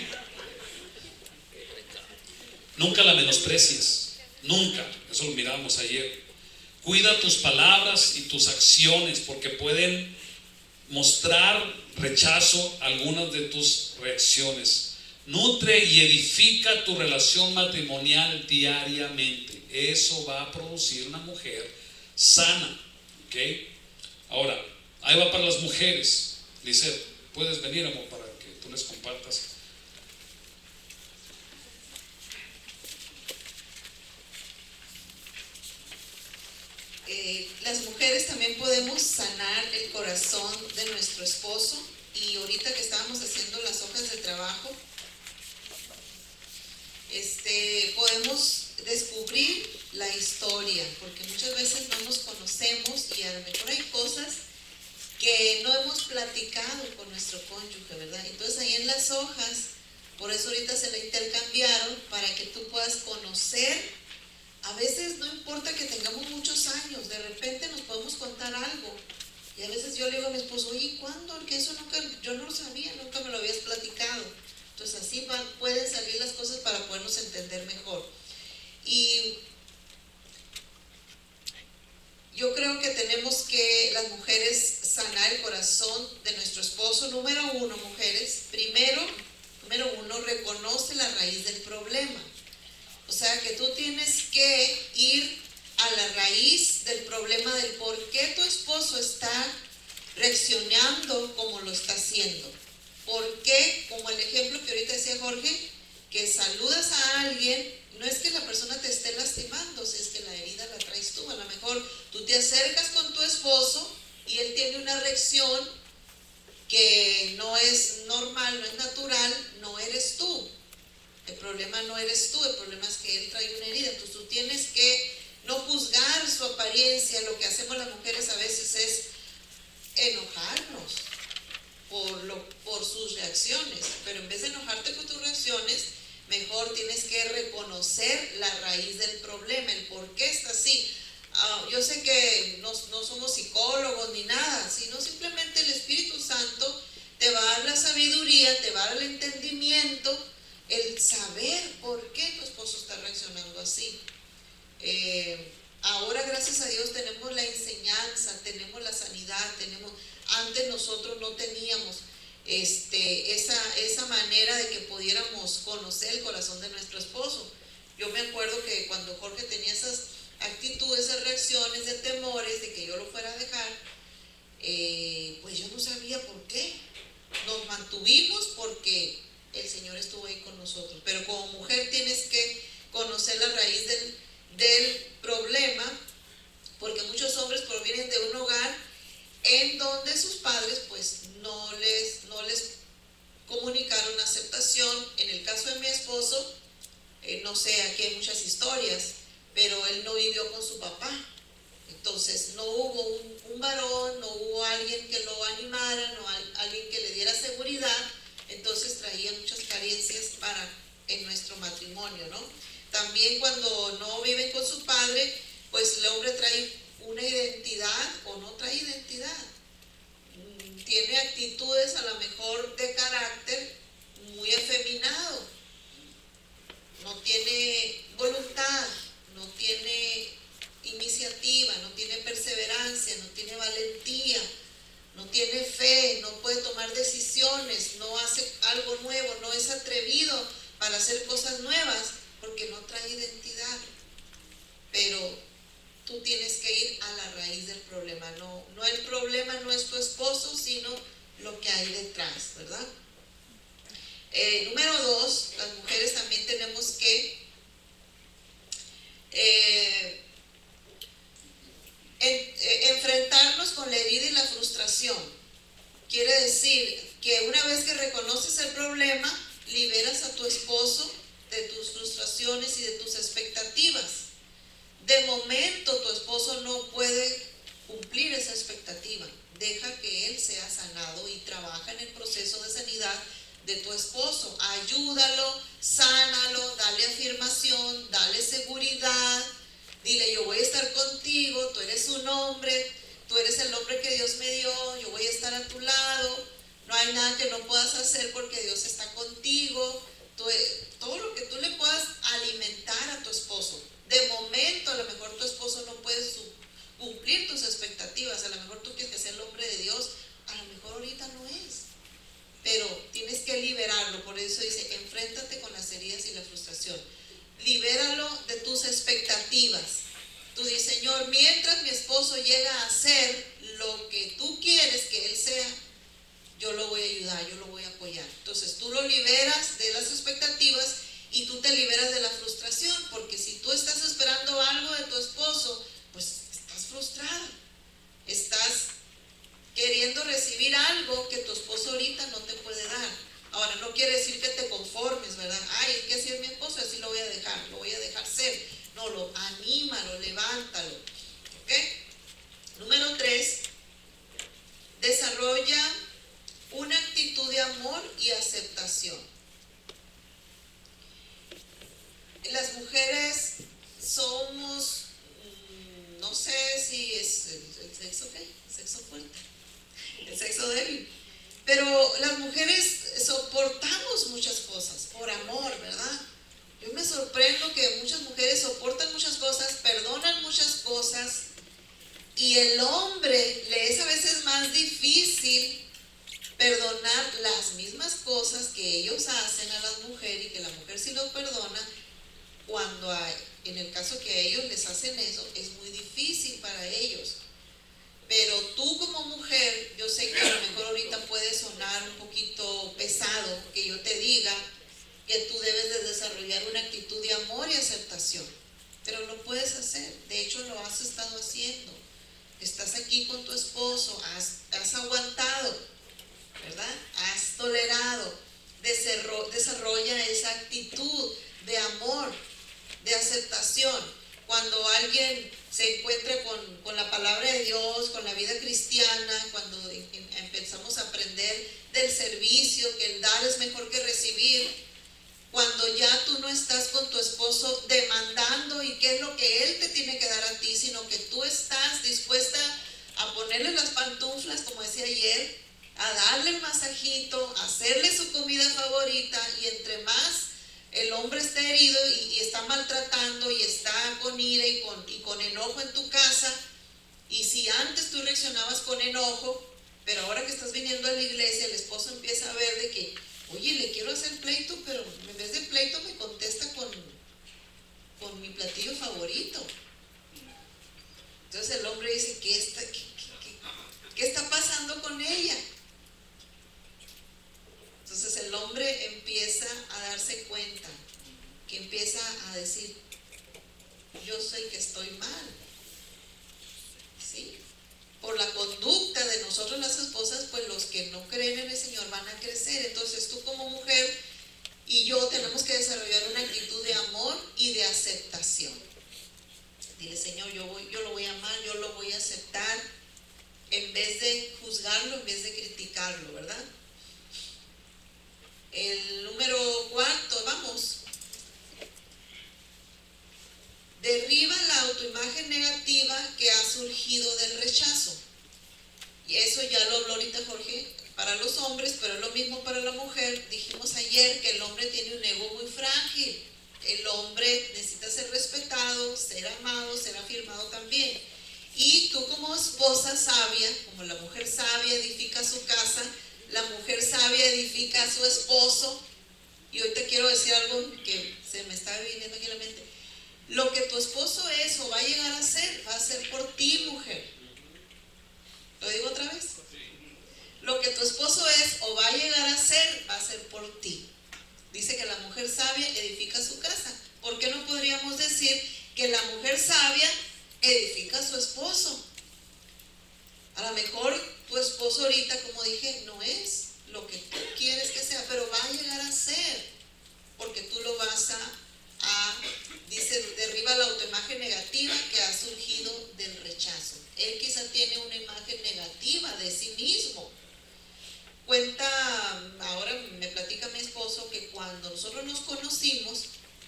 [SPEAKER 1] Nunca la menosprecies, nunca. Eso lo mirábamos ayer. Cuida tus palabras y tus acciones, porque pueden mostrar rechazo a algunas de tus reacciones. Nutre y edifica tu relación matrimonial diariamente. Eso va a producir una mujer sana. ¿Ok? Ahora, ahí va para las mujeres. Dice, puedes venir, amor, para que tú les compartas.
[SPEAKER 3] Eh, las mujeres también podemos sanar el corazón de nuestro esposo. Y ahorita que estábamos haciendo las hojas de trabajo, este, podemos descubrir la historia, porque muchas veces no nos conocemos y a lo mejor hay cosas que no hemos platicado con nuestro cónyuge, ¿verdad? Entonces ahí en las hojas, por eso ahorita se la intercambiaron, para que tú puedas conocer. A veces no importa que tengamos muchos años, de repente nos podemos contar algo. Y a veces yo le digo a mi esposo, oye, ¿cuándo? Porque eso nunca, yo no lo sabía, nunca me lo habías platicado. Entonces así van, pueden salir las cosas para podernos entender mejor. Y yo creo que tenemos que, las mujeres, sanar el corazón de nuestro esposo. Número uno, mujeres, primero, número uno, reconoce la raíz del problema. O sea que tú tienes que ir a la raíz del problema, del por qué tu esposo está reaccionando como lo está haciendo. ¿Por qué? Como el ejemplo que ahorita decía Jorge, que saludas a alguien, no es que la persona te esté lastimando, si es que la herida la traes tú. A lo mejor tú te acercas con tu esposo y él tiene una reacción que no es normal, no es natural, no eres tú. El problema no eres tú, el problema es que él trae una herida. Entonces tú tienes que no juzgar su apariencia. Lo que hacemos las mujeres a veces es enojarnos por, lo, por sus reacciones, pero en vez de enojarte por tus reacciones, mejor tienes que reconocer la raíz del problema, el por qué está así. Uh, yo sé que no, no somos psicólogos ni nada, sino simplemente el Espíritu Santo te va a dar la sabiduría, te va a dar el entendimiento, el saber por qué tu esposo está reaccionando así. Eh, ahora, gracias a Dios, tenemos la enseñanza, tenemos la sanidad, tenemos, antes nosotros no teníamos este, esa, esa manera de que pudiéramos conocer el corazón de nuestro esposo. Yo me acuerdo que cuando Jorge tenía esas actitudes, esas reacciones de temores de que yo lo fuera a dejar, eh, pues yo no sabía por qué. Nos mantuvimos porque el Señor estuvo ahí con nosotros. Pero como mujer tienes que conocer la raíz del, del problema, porque muchos hombres provienen de una aceptación. En el caso de mi esposo, eh, no sé, aquí hay muchas historias, pero él no vivió con su papá. Entonces no hubo un, un varón, no hubo alguien que lo animara, no al, alguien que le diera seguridad. Entonces traía muchas carencias para en nuestro matrimonio, ¿no? También cuando no viven con su padre, pues el hombre trae una identidad o no trae identidad. Tiene actitudes a lo mejor de carácter muy afeminado, no tiene voluntad, no tiene iniciativa, no tiene perseverancia, no tiene valentía, no tiene fe, no puede tomar decisiones, no hace algo nuevo, no es atrevido para hacer cosas nuevas porque no trae identidad. Pero tú tienes que ir a la raíz del problema. No, no el problema no es tu esposo, sino lo que hay detrás, ¿verdad? Eh, número dos, las mujeres también tenemos que eh, en, eh, enfrentarnos con la herida y la frustración. Quiere decir que una vez que reconoces el problema, liberas a tu esposo de tus frustraciones y de tus expectativas. De momento tu esposo no puede cumplir esa expectativa. Deja que él sea sanado y trabaja en el proceso de sanidad de tu esposo. Ayúdalo, sánalo, dale afirmación, dale seguridad. Dile, yo voy a estar contigo, tú eres un hombre, tú eres el hombre que Dios me dio, yo voy a estar a tu lado. No hay nada que no puedas hacer porque Dios está contigo. Tú, todo lo que tú le puedas alimentar a tu esposo. De momento a lo mejor tu esposo no puede cumplir tus expectativas, a lo mejor tú quieres que sea el hombre de Dios, a lo mejor ahorita no es, pero tienes que liberarlo. Por eso dice, enfréntate con las heridas y la frustración, libéralo de tus expectativas. Tú dices, Señor, mientras mi esposo llega a hacer lo que tú quieres que él sea, yo lo voy a ayudar, yo lo voy a apoyar. Entonces tú lo liberas de las expectativas y tú te liberas de la frustración, porque si tú estás esperando algo de tu esposo, pues estás frustrada, estás queriendo recibir algo que tu esposo ahorita no te puede dar. Ahora, no quiere decir que te conformes, ¿verdad? Ay, es que así es mi esposo, así lo voy a dejar, lo voy a dejar ser. No, lo anímalo, levántalo, ¿ok? Número tres, desarrolla una actitud de amor y aceptación. Las mujeres somos, no sé si es el, el sexo ¿qué? El sexo fuerte, el sexo débil, pero las mujeres soportamos muchas cosas por amor, ¿verdad? Yo me sorprendo que muchas mujeres soportan muchas cosas, perdonan muchas cosas, y el hombre le es a veces más difícil perdonar las mismas cosas que ellos hacen a las mujeres y que la mujer sí lo perdona. Cuando hay, en el caso que a ellos les hacen eso, es muy difícil para ellos. Pero tú como mujer, yo sé que a lo mejor ahorita puede sonar un poquito pesado que yo te diga que tú debes de desarrollar una actitud de amor y aceptación, pero lo puedes hacer. De hecho lo has estado haciendo. Estás aquí con tu esposo, has, has aguantado, ¿verdad? Has tolerado. Desarrolla esa actitud de amor, de aceptación. Cuando alguien se encuentra con, con la palabra de Dios, con la vida cristiana, cuando en, en, empezamos a aprender del servicio, que el dar es mejor que recibir, cuando ya tú no estás con tu esposo demandando y qué es lo que él te tiene que dar a ti, sino que tú estás dispuesta a ponerle las pantuflas, como decía ayer, a darle el masajito, a hacerle su comida favorita, y entre más el hombre está herido y, y está maltratando y está con ira y con, y con enojo en tu casa, y si antes tú reaccionabas con enojo, pero ahora que estás viniendo a la iglesia, el esposo empieza a ver de que, oye, le quiero hacer pleito, pero en vez de pleito me contesta con, con mi platillo favorito. Entonces el hombre dice, ¿qué está, qué, qué, qué está pasando con ella? Entonces el hombre empieza a darse cuenta, que empieza a decir, yo soy el que estoy mal, ¿sí? Por la conducta de nosotros las esposas, pues los que no creen en el Señor van a crecer. Entonces tú como mujer lograrlo, ¿verdad? El número cuarto, vamos. Derriba la autoimagen negativa que ha surgido del rechazo. Y eso ya lo habló ahorita Jorge para los hombres, pero es lo mismo para la mujer. Dijimos ayer que el hombre tiene un ego muy frágil. El hombre necesita ser respetado, ser amado, ser afirmado también. Y tú como esposa sabia, como la mujer sabia edifica su casa, la mujer sabia edifica a su esposo. Y hoy te quiero decir algo que se me está viniendo aquí a la mente. Lo que tu esposo es o va a llegar a ser, va a ser por ti, mujer. ¿Lo digo otra vez? Lo que tu esposo es o va a llegar a ser, va a ser por ti. Dice que la mujer sabia edifica su casa. ¿Por qué no podríamos decir que la mujer sabia edifica a su esposo? A lo mejor tu esposo ahorita, como dije, no es lo que tú quieres que sea, pero va a llegar a ser, porque tú lo vas a, a dice, derriba la autoimagen negativa que ha surgido del rechazo. Él quizá tiene una imagen negativa de sí mismo. Cuenta, ahora me platica mi esposo que cuando nosotros nos conocimos,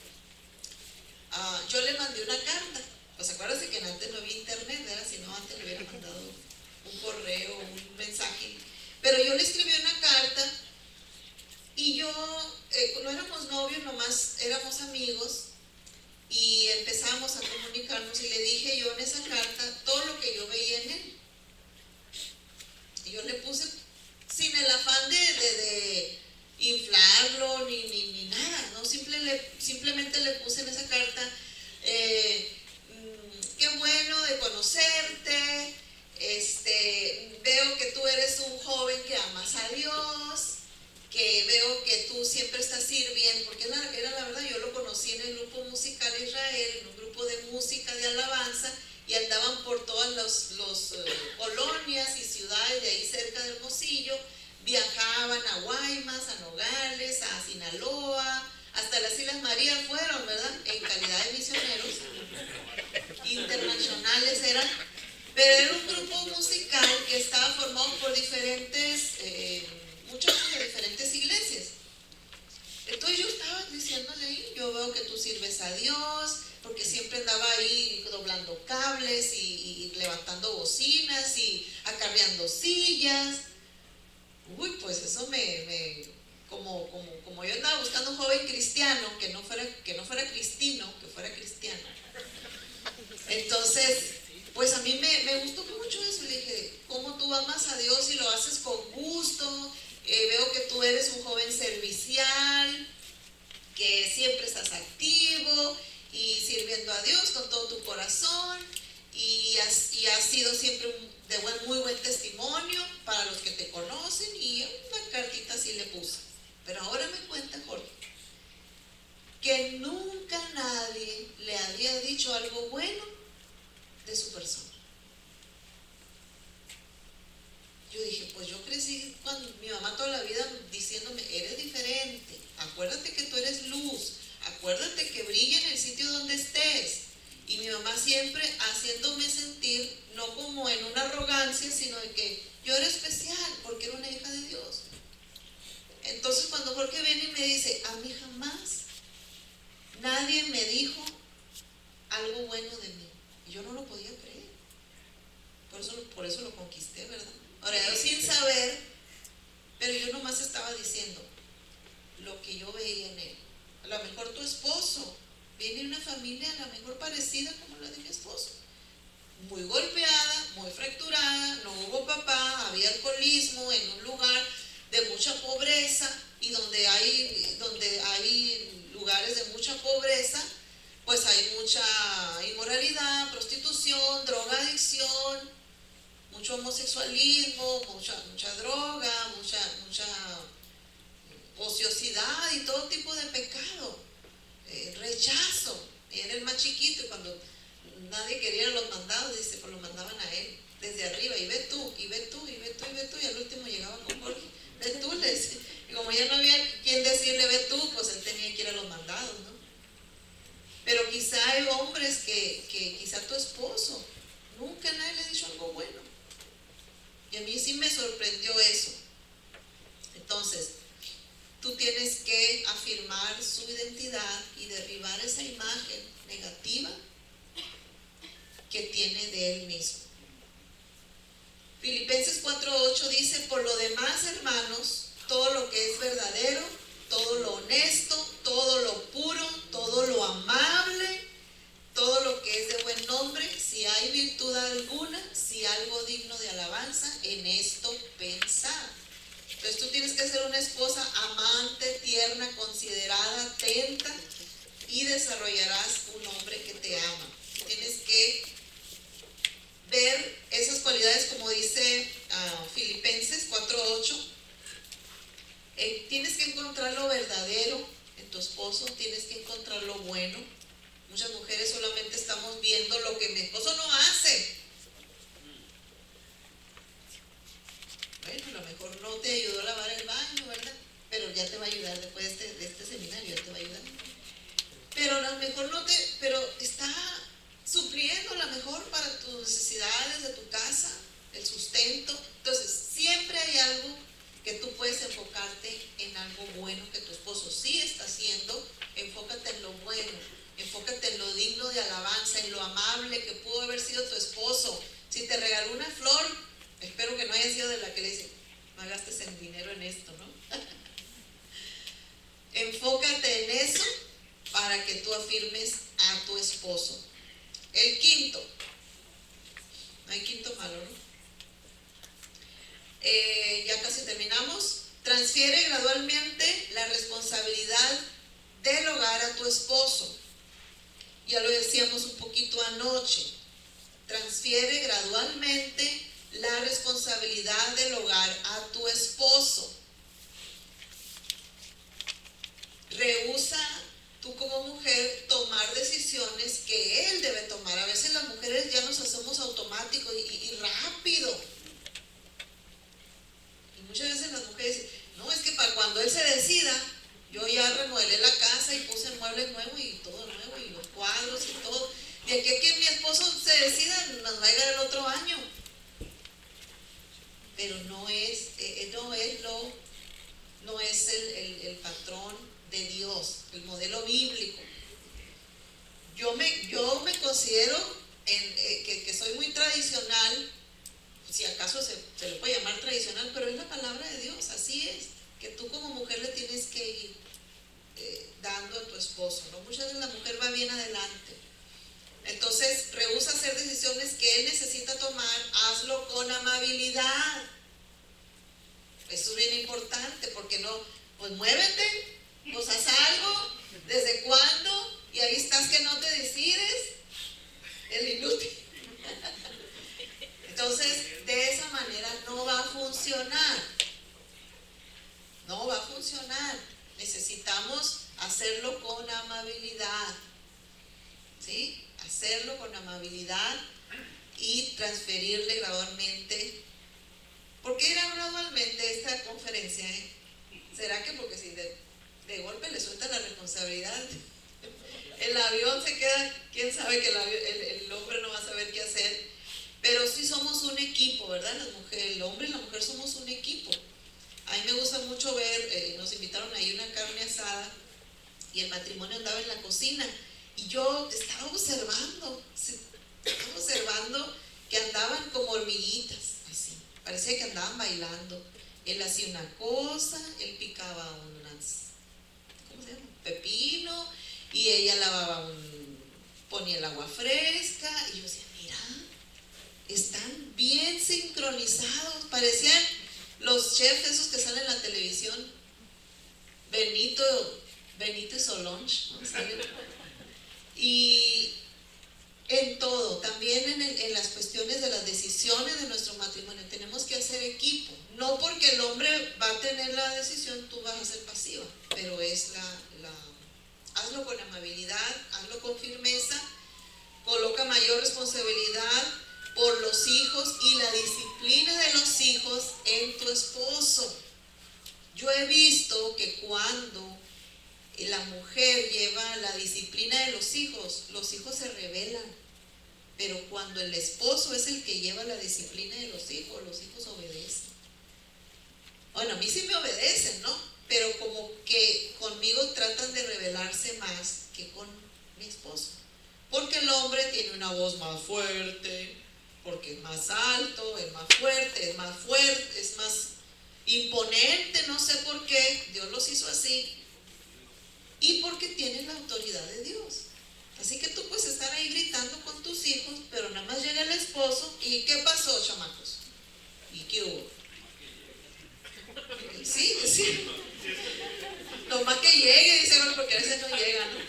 [SPEAKER 3] uh, yo le mandé una carta. Pues acuérdense que antes no había internet, ¿verdad? Si no, antes le hubiera mandado un correo, un mensaje. Pero yo le escribí una carta y yo, eh, no éramos novios, nomás éramos amigos y empezamos a comunicarnos y le dije yo en esa carta todo lo que yo veía en él. Y yo le puse, sin el afán de, de, de inflarlo ni, ni, ni nada, ¿no? Simple le, simplemente le puse en esa carta, eh, qué bueno de conocerte, este, veo que tú eres un joven que amas a Dios, que veo que tú siempre estás sirviendo, porque era, era la verdad, yo lo conocí en el grupo musical Israel, en un grupo de música de alabanza, y andaban por todas los, los uh, colonias y ciudades de ahí cerca de Hermosillo, viajaban a Guaymas, a Nogales, a Sinaloa, hasta las Islas Marías fueron, ¿verdad? En calidad de misioneros internacionales eran, pero era un grupo musical que estaba formado por diferentes, eh, muchos de diferentes iglesias. Entonces yo estaba diciéndole ahí, yo veo que tú sirves a Dios, porque siempre andaba ahí doblando cables y, y levantando bocinas y acarreando sillas. Uy, pues eso me, me como, como, como yo andaba buscando un joven cristiano, que no fuera, que no fuera cristino, que fuera cristiano. Entonces, pues a mí me, me gustó mucho eso. Le dije, ¿cómo tú amas a Dios y lo haces con gusto? Eh, veo que tú eres un joven servicial, que siempre estás activo y sirviendo a Dios con todo tu corazón, y has, y has sido siempre un, de buen, muy buen testimonio para los que te conocen, y una cartita así le puse. Pero ahora me cuenta Jorge que nunca nadie le había dicho algo bueno de su persona. Yo dije, pues yo crecí con mi mamá toda la vida diciéndome, eres diferente, acuérdate que tú eres luz, acuérdate que brilla en el sitio donde estés. Y mi mamá siempre haciéndome sentir, no como en una arrogancia, sino de que yo era especial porque era una hija de Dios. Entonces cuando Jorge viene y me dice, a mí jamás nadie me dijo algo bueno de mí, y yo no lo podía creer. Por eso, por eso lo conquisté, ¿verdad? Ahora yo sin saber, pero yo nomás estaba diciendo lo que yo veía en él. A lo mejor tu esposo viene de una familia a lo mejor parecida como la de mi esposo, muy golpeada, muy fracturada, no hubo papá, había alcoholismo en un lugar de mucha pobreza, y donde hay, donde hay lugares de mucha pobreza, pues hay mucha inmoralidad, prostitución, drogadicción, mucho homosexualismo, mucha, mucha droga, mucha, mucha ociosidad y todo tipo de pecado, eh, rechazo. Y era el más chiquito, y cuando nadie quería los mandados, dice, pues los mandaban a él desde arriba, y ve tú, y ve tú, y ve tú, y ve tú, y al último llegaba con Jorge, ve tú, le decía. Y como ya no había quien decirle ve tú, pues él tenía que ir a los mandados, ¿no? Pero quizá hay hombres que, que quizá tu esposo nunca nadie le ha dicho algo bueno. Y a mí sí me sorprendió eso. Entonces, tú tienes que afirmar su identidad y derribar esa imagen negativa que tiene de él mismo. Filipenses cuatro ocho dice: por lo demás, hermanos, todo lo que es verdadero, todo lo honesto, todo lo puro, todo lo amable, todo lo que es de buen nombre, si hay virtud alguna, si algo digno de alabanza, en esto pensad. Entonces tú tienes que ser una esposa amante, tierna, considerada, atenta, y desarrollarás un hombre que te ama. Tienes que ver esas cualidades, como dice uh, Filipenses cuatro ocho. Eh, tienes que encontrar lo verdadero en tu esposo, tienes que encontrar lo bueno. Muchas mujeres solamente estamos viendo lo que mi esposo no hace. Bueno, a lo mejor no te ayudó a lavar el baño, ¿verdad? Pero ya te va a ayudar después de este, de este seminario, ya te va a ayudar. Pero a lo mejor no te, pero está supliendo a lo mejor para tus necesidades de tu casa, el sustento. Entonces, siempre hay algo que tú puedes enfocarte en algo bueno que tu esposo sí está haciendo. Enfócate en lo bueno, enfócate en lo digno de alabanza, en lo amable que pudo haber sido tu esposo. Si te regaló una flor, espero que no haya sido de la que le dice: no gastes el dinero en esto, ¿no? Enfócate en eso para que tú afirmes a tu esposo. El quinto, no hay quinto malo, ¿no? Eh, ya casi terminamos. Transfiere gradualmente la responsabilidad del hogar a tu esposo. Ya lo decíamos un poquito anoche. Transfiere gradualmente la responsabilidad del hogar a tu esposo. Rehúsa tú como mujer tomar decisiones que él debe tomar. A veces las mujeres ya nos hacemos automáticos y, y, y rápido. Y muchas veces las mujeres dicen: no, es que para cuando él se decida, yo ya remodelé la casa y puse muebles nuevos y todo nuevo y los cuadros y todo. De aquí a que mi esposo se decida, nos va a llegar el otro año. Pero no es, eh, no es lo, no es el, el, el patrón de Dios, el modelo bíblico. Yo me, yo me considero en, eh, que, que soy muy tradicional, si acaso se, se le puede llamar tradicional, pero es la palabra de Dios, así es, que tú como mujer le tienes que ir eh, dando a tu esposo, ¿no? Muchas veces la mujer va bien adelante. Entonces, rehúsa hacer decisiones que él necesita tomar, hazlo con amabilidad. Eso es bien importante, porque no, pues muévete, pues haz algo, ¿desde cuándo? Y ahí estás que no te decides, el inútil. Entonces, de esa manera no va a funcionar, no va a funcionar. Necesitamos hacerlo con amabilidad, ¿sí? Hacerlo con amabilidad y transferirle gradualmente. ¿Por qué irá gradualmente esta conferencia? Eh? ¿Será que porque si de, de golpe le suelta la responsabilidad, el avión se queda, quién sabe que el, avión, el, el hombre no va a saber qué hacer? Pero sí somos un equipo, ¿verdad? Las mujeres, el hombre y la mujer somos un equipo. A mí me gusta mucho ver, eh, nos invitaron ahí una carne asada y el matrimonio andaba en la cocina y yo estaba observando, estaba observando que andaban como hormiguitas, así, parecía que andaban bailando. Él hacía una cosa, él picaba unas, ¿cómo se llama? Pepino, y ella lavaba un, ponía el agua fresca, y yo decía, mira, están bien sincronizados, parecían los chefs esos que salen en la televisión, Benito, Benito y Solange, ¿no? Y en todo, también en, el, en las cuestiones de las decisiones de nuestro matrimonio, tenemos que hacer equipo. No porque el hombre va a tener la decisión, tú vas a ser pasiva, pero es la, la hazlo con amabilidad, hazlo con firmeza, coloca mayor responsabilidad por los hijos y la disciplina de los hijos en tu esposo. Yo he visto que cuando la mujer lleva la disciplina de los hijos, los hijos se rebelan, pero cuando el esposo es el que lleva la disciplina de los hijos, los hijos obedecen. Bueno, a mí sí me obedecen, ¿no? Pero como que conmigo tratan de rebelarse más que con mi esposo. Porque el hombre tiene una voz más fuerte, porque es más alto, es más fuerte, es más fuerte, es más imponente, no sé por qué, Dios los hizo así. Y porque tienen la autoridad de Dios. Así que tú puedes estar ahí gritando con tus hijos, pero nada más llega el esposo y ¿qué pasó, chamacos? ¿Y qué hubo? Sí, sí. Nomás que llegue, dice, bueno, porque a veces no llega, ¿no?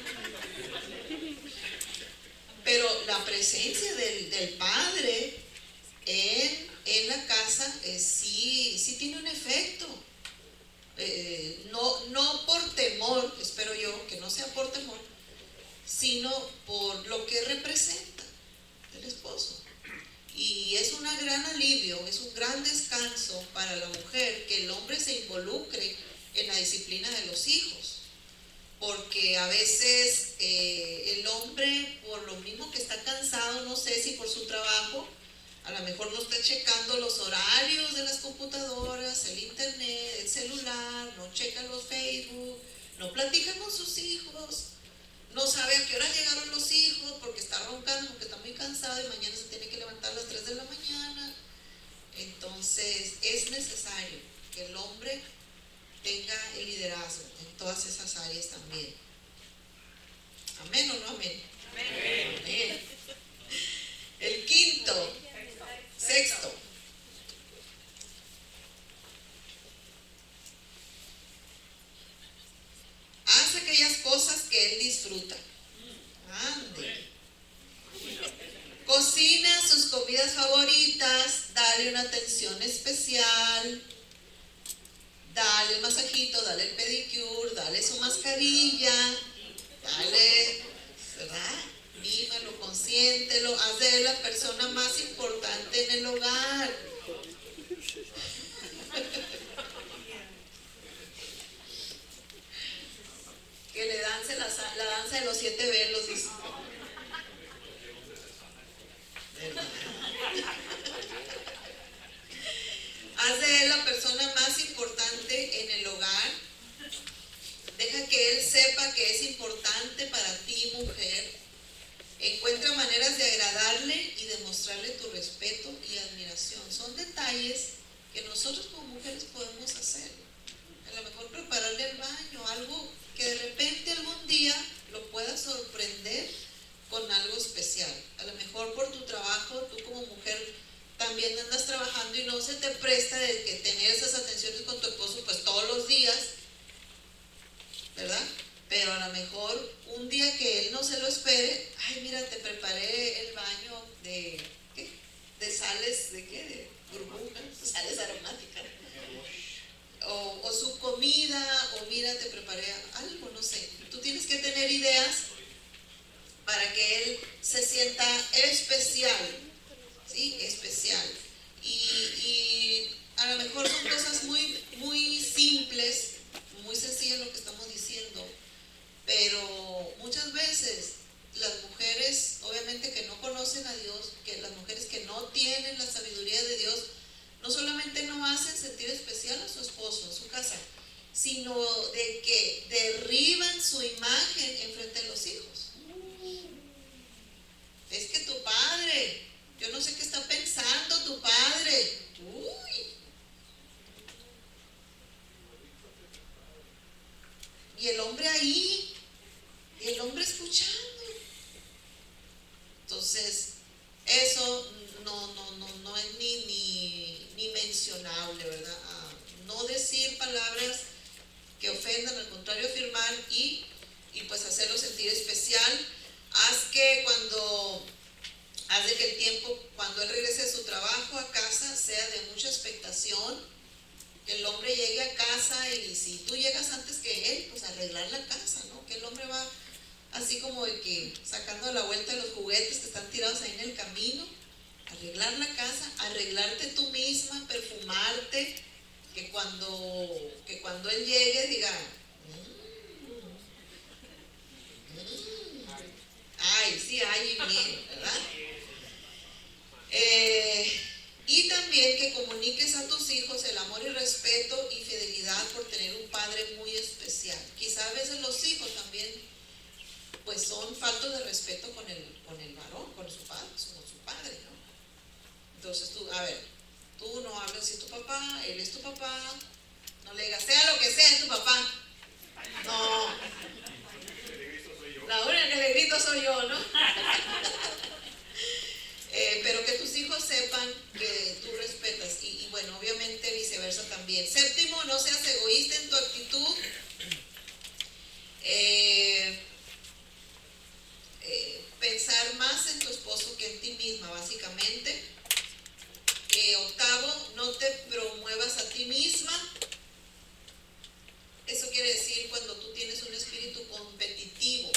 [SPEAKER 3] Pero la presencia del, del padre en, en la casa eh, sí, sí tiene un efecto. Eh, no, no por temor, espero yo, que no sea por temor, sino por lo que representa el esposo. Y es un gran alivio, es un gran descanso para la mujer que el hombre se involucre en la disciplina de los hijos. Porque a veces eh, el hombre, por lo mismo que está cansado, no sé si por su trabajo, a lo mejor no está checando los horarios de las computadoras, el internet, el celular, no checa los Facebook, no platica con sus hijos, no sabe a qué hora llegaron los hijos porque está roncando, porque está muy cansado y mañana se tiene que levantar a las tres de la mañana. Entonces es necesario que el hombre tenga el liderazgo en todas esas áreas también. ¿Amén o no amén? Amén. Amén. El quinto, sexto. Haz aquellas cosas que él disfruta. Ande. Cocina sus comidas favoritas, dale una atención especial. Dale el masajito, dale el pedicure, dale su mascarilla, dale, ¿verdad? Mímalo, consiéntelo, haz de él la persona más importante en el hogar. Que le dance la, la danza de los siete velos, dice. ¿Verdad? Haz de él la persona más importante en el hogar. Deja que él sepa que es importante para ti, mujer. Encuentra maneras de agradarle y demostrarle tu respeto y admiración. Son detalles que nosotros como mujeres podemos hacer. A lo mejor prepararle el baño, algo que de repente algún día lo pueda sorprender con algo especial. A lo mejor por tu trabajo, tú como mujer también andas trabajando y no se te presta de que tener esas atenciones con tu esposo pues todos los días, ¿verdad? Pero a lo mejor un día que él no se lo espere, ay, mira, te preparé el baño de, ¿qué? De sales, ¿de qué? De burbujas, sales aromáticas. O, o su comida, o mira, te preparé algo, no sé. Tú tienes que tener ideas para que él se sienta especial. ¿Sí? Especial. Y, y a lo mejor son cosas muy, muy simples, muy sencillas lo que estamos diciendo, pero muchas veces las mujeres, obviamente que no conocen a Dios, que las mujeres que no tienen la sabiduría de Dios, no solamente no hacen sentir especial a su esposo en su casa, sino de que derriban su imagen en frente de los hijos. Es que tu padre, yo no sé qué está pensando tu padre. Uy. Y el hombre ahí, y el hombre escuchando. Entonces, eso no, no, no, no es ni, ni, ni mencionable, ¿verdad? Ah, no decir palabras que ofendan, al contrario, afirmar y, y pues hacerlo sentir especial. Haz que cuando... Haz de que el tiempo, cuando él regrese de su trabajo a casa, sea de mucha expectación, que el hombre llegue a casa y si tú llegas antes que él, pues arreglar la casa, ¿no? Que el hombre va así como de que sacando a la vuelta los juguetes que están tirados ahí en el camino, arreglar la casa, arreglarte tú misma, perfumarte, que cuando, que cuando él llegue diga, mmm, mmm, ay, sí, ay, bien, ¿verdad? Eh, y también que comuniques a tus hijos el amor y respeto y veces los hijos también pues son faltos de respeto con el, con el varón, con su padre, con su padre, ¿no? Entonces tú, a ver, tú no hablas si es tu papá, él es tu papá, no le digas, sea lo que sea, es tu papá. No. La única que le grito soy yo, ¿no? eh, pero que tus hijos sepan que tú respetas y, y bueno, obviamente viceversa también. Séptimo, no seas egoísta en tu actitud. Eh, eh, pensar más en tu esposo que en ti misma, básicamente. Eh, octavo, no te promuevas a ti misma. Eso quiere decir cuando tú tienes un espíritu competitivo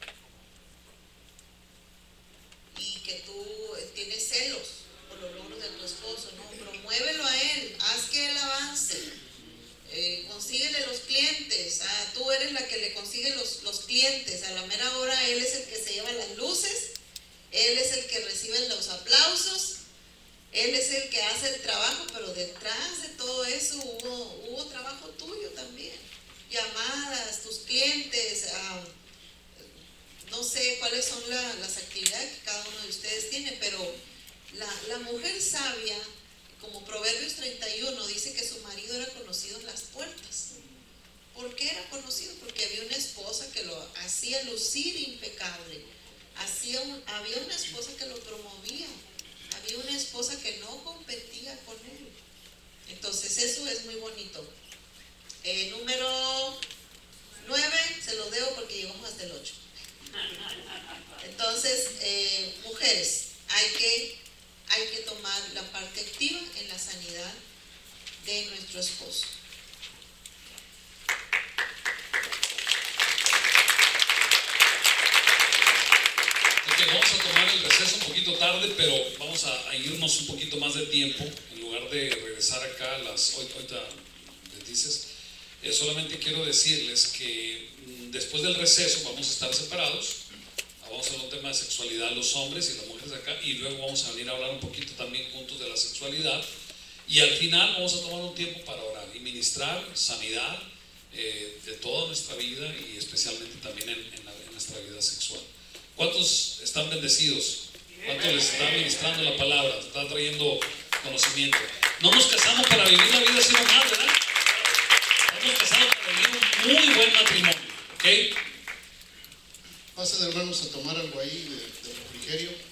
[SPEAKER 3] y que tú tienes celos por los logros de tu esposo, no, promuévelo a él, haz que él avance, eh, consíguele los clientes, ah, tú eres la que le consigue los, los clientes, a la mera hora él es el que se lleva las luces, él es el que recibe los aplausos, él es el que hace el trabajo, pero detrás de todo eso hubo, hubo trabajo tuyo también, llamadas, tus clientes, ah, no sé cuáles son la, las actividades que cada uno de ustedes tiene, pero la, la mujer sabia, como Proverbios treinta y uno, dice que su marido era conocido en las puertas. ¿Por qué era conocido? Porque había una esposa que lo hacía lucir impecable, hacía un, había una esposa que lo promovía, había una esposa que no competía con él. Entonces eso es muy bonito. Eh, número nueve, se lo debo porque llegamos hasta el ocho. Entonces, eh, mujeres, hay que, hay que tomar la parte activa en la sanidad de nuestro esposo.
[SPEAKER 1] Ok, vamos a tomar el receso un poquito tarde, pero vamos a, a irnos un poquito más de tiempo, en lugar de regresar acá a las, ahorita les dices, eh, solamente quiero decirles que mm, después del receso vamos a estar separados. Vamos a hablar un tema de sexualidad, los hombres y las mujeres de acá, y luego vamos a venir a hablar un poquito también juntos de la sexualidad, y al final vamos a tomar un tiempo para orar y ministrar sanidad eh, de toda nuestra vida y especialmente también en, en, la, en nuestra vida sexual. ¿Cuántos están bendecidos? ¿Cuántos les está ministrando la palabra? Está trayendo conocimiento. No nos casamos para vivir la vida sin amar, ¿verdad? Nos casamos para vivir un muy buen matrimonio, ¿ok?
[SPEAKER 4] Pasen, hermanos, a tomar algo ahí de, de refrigerio.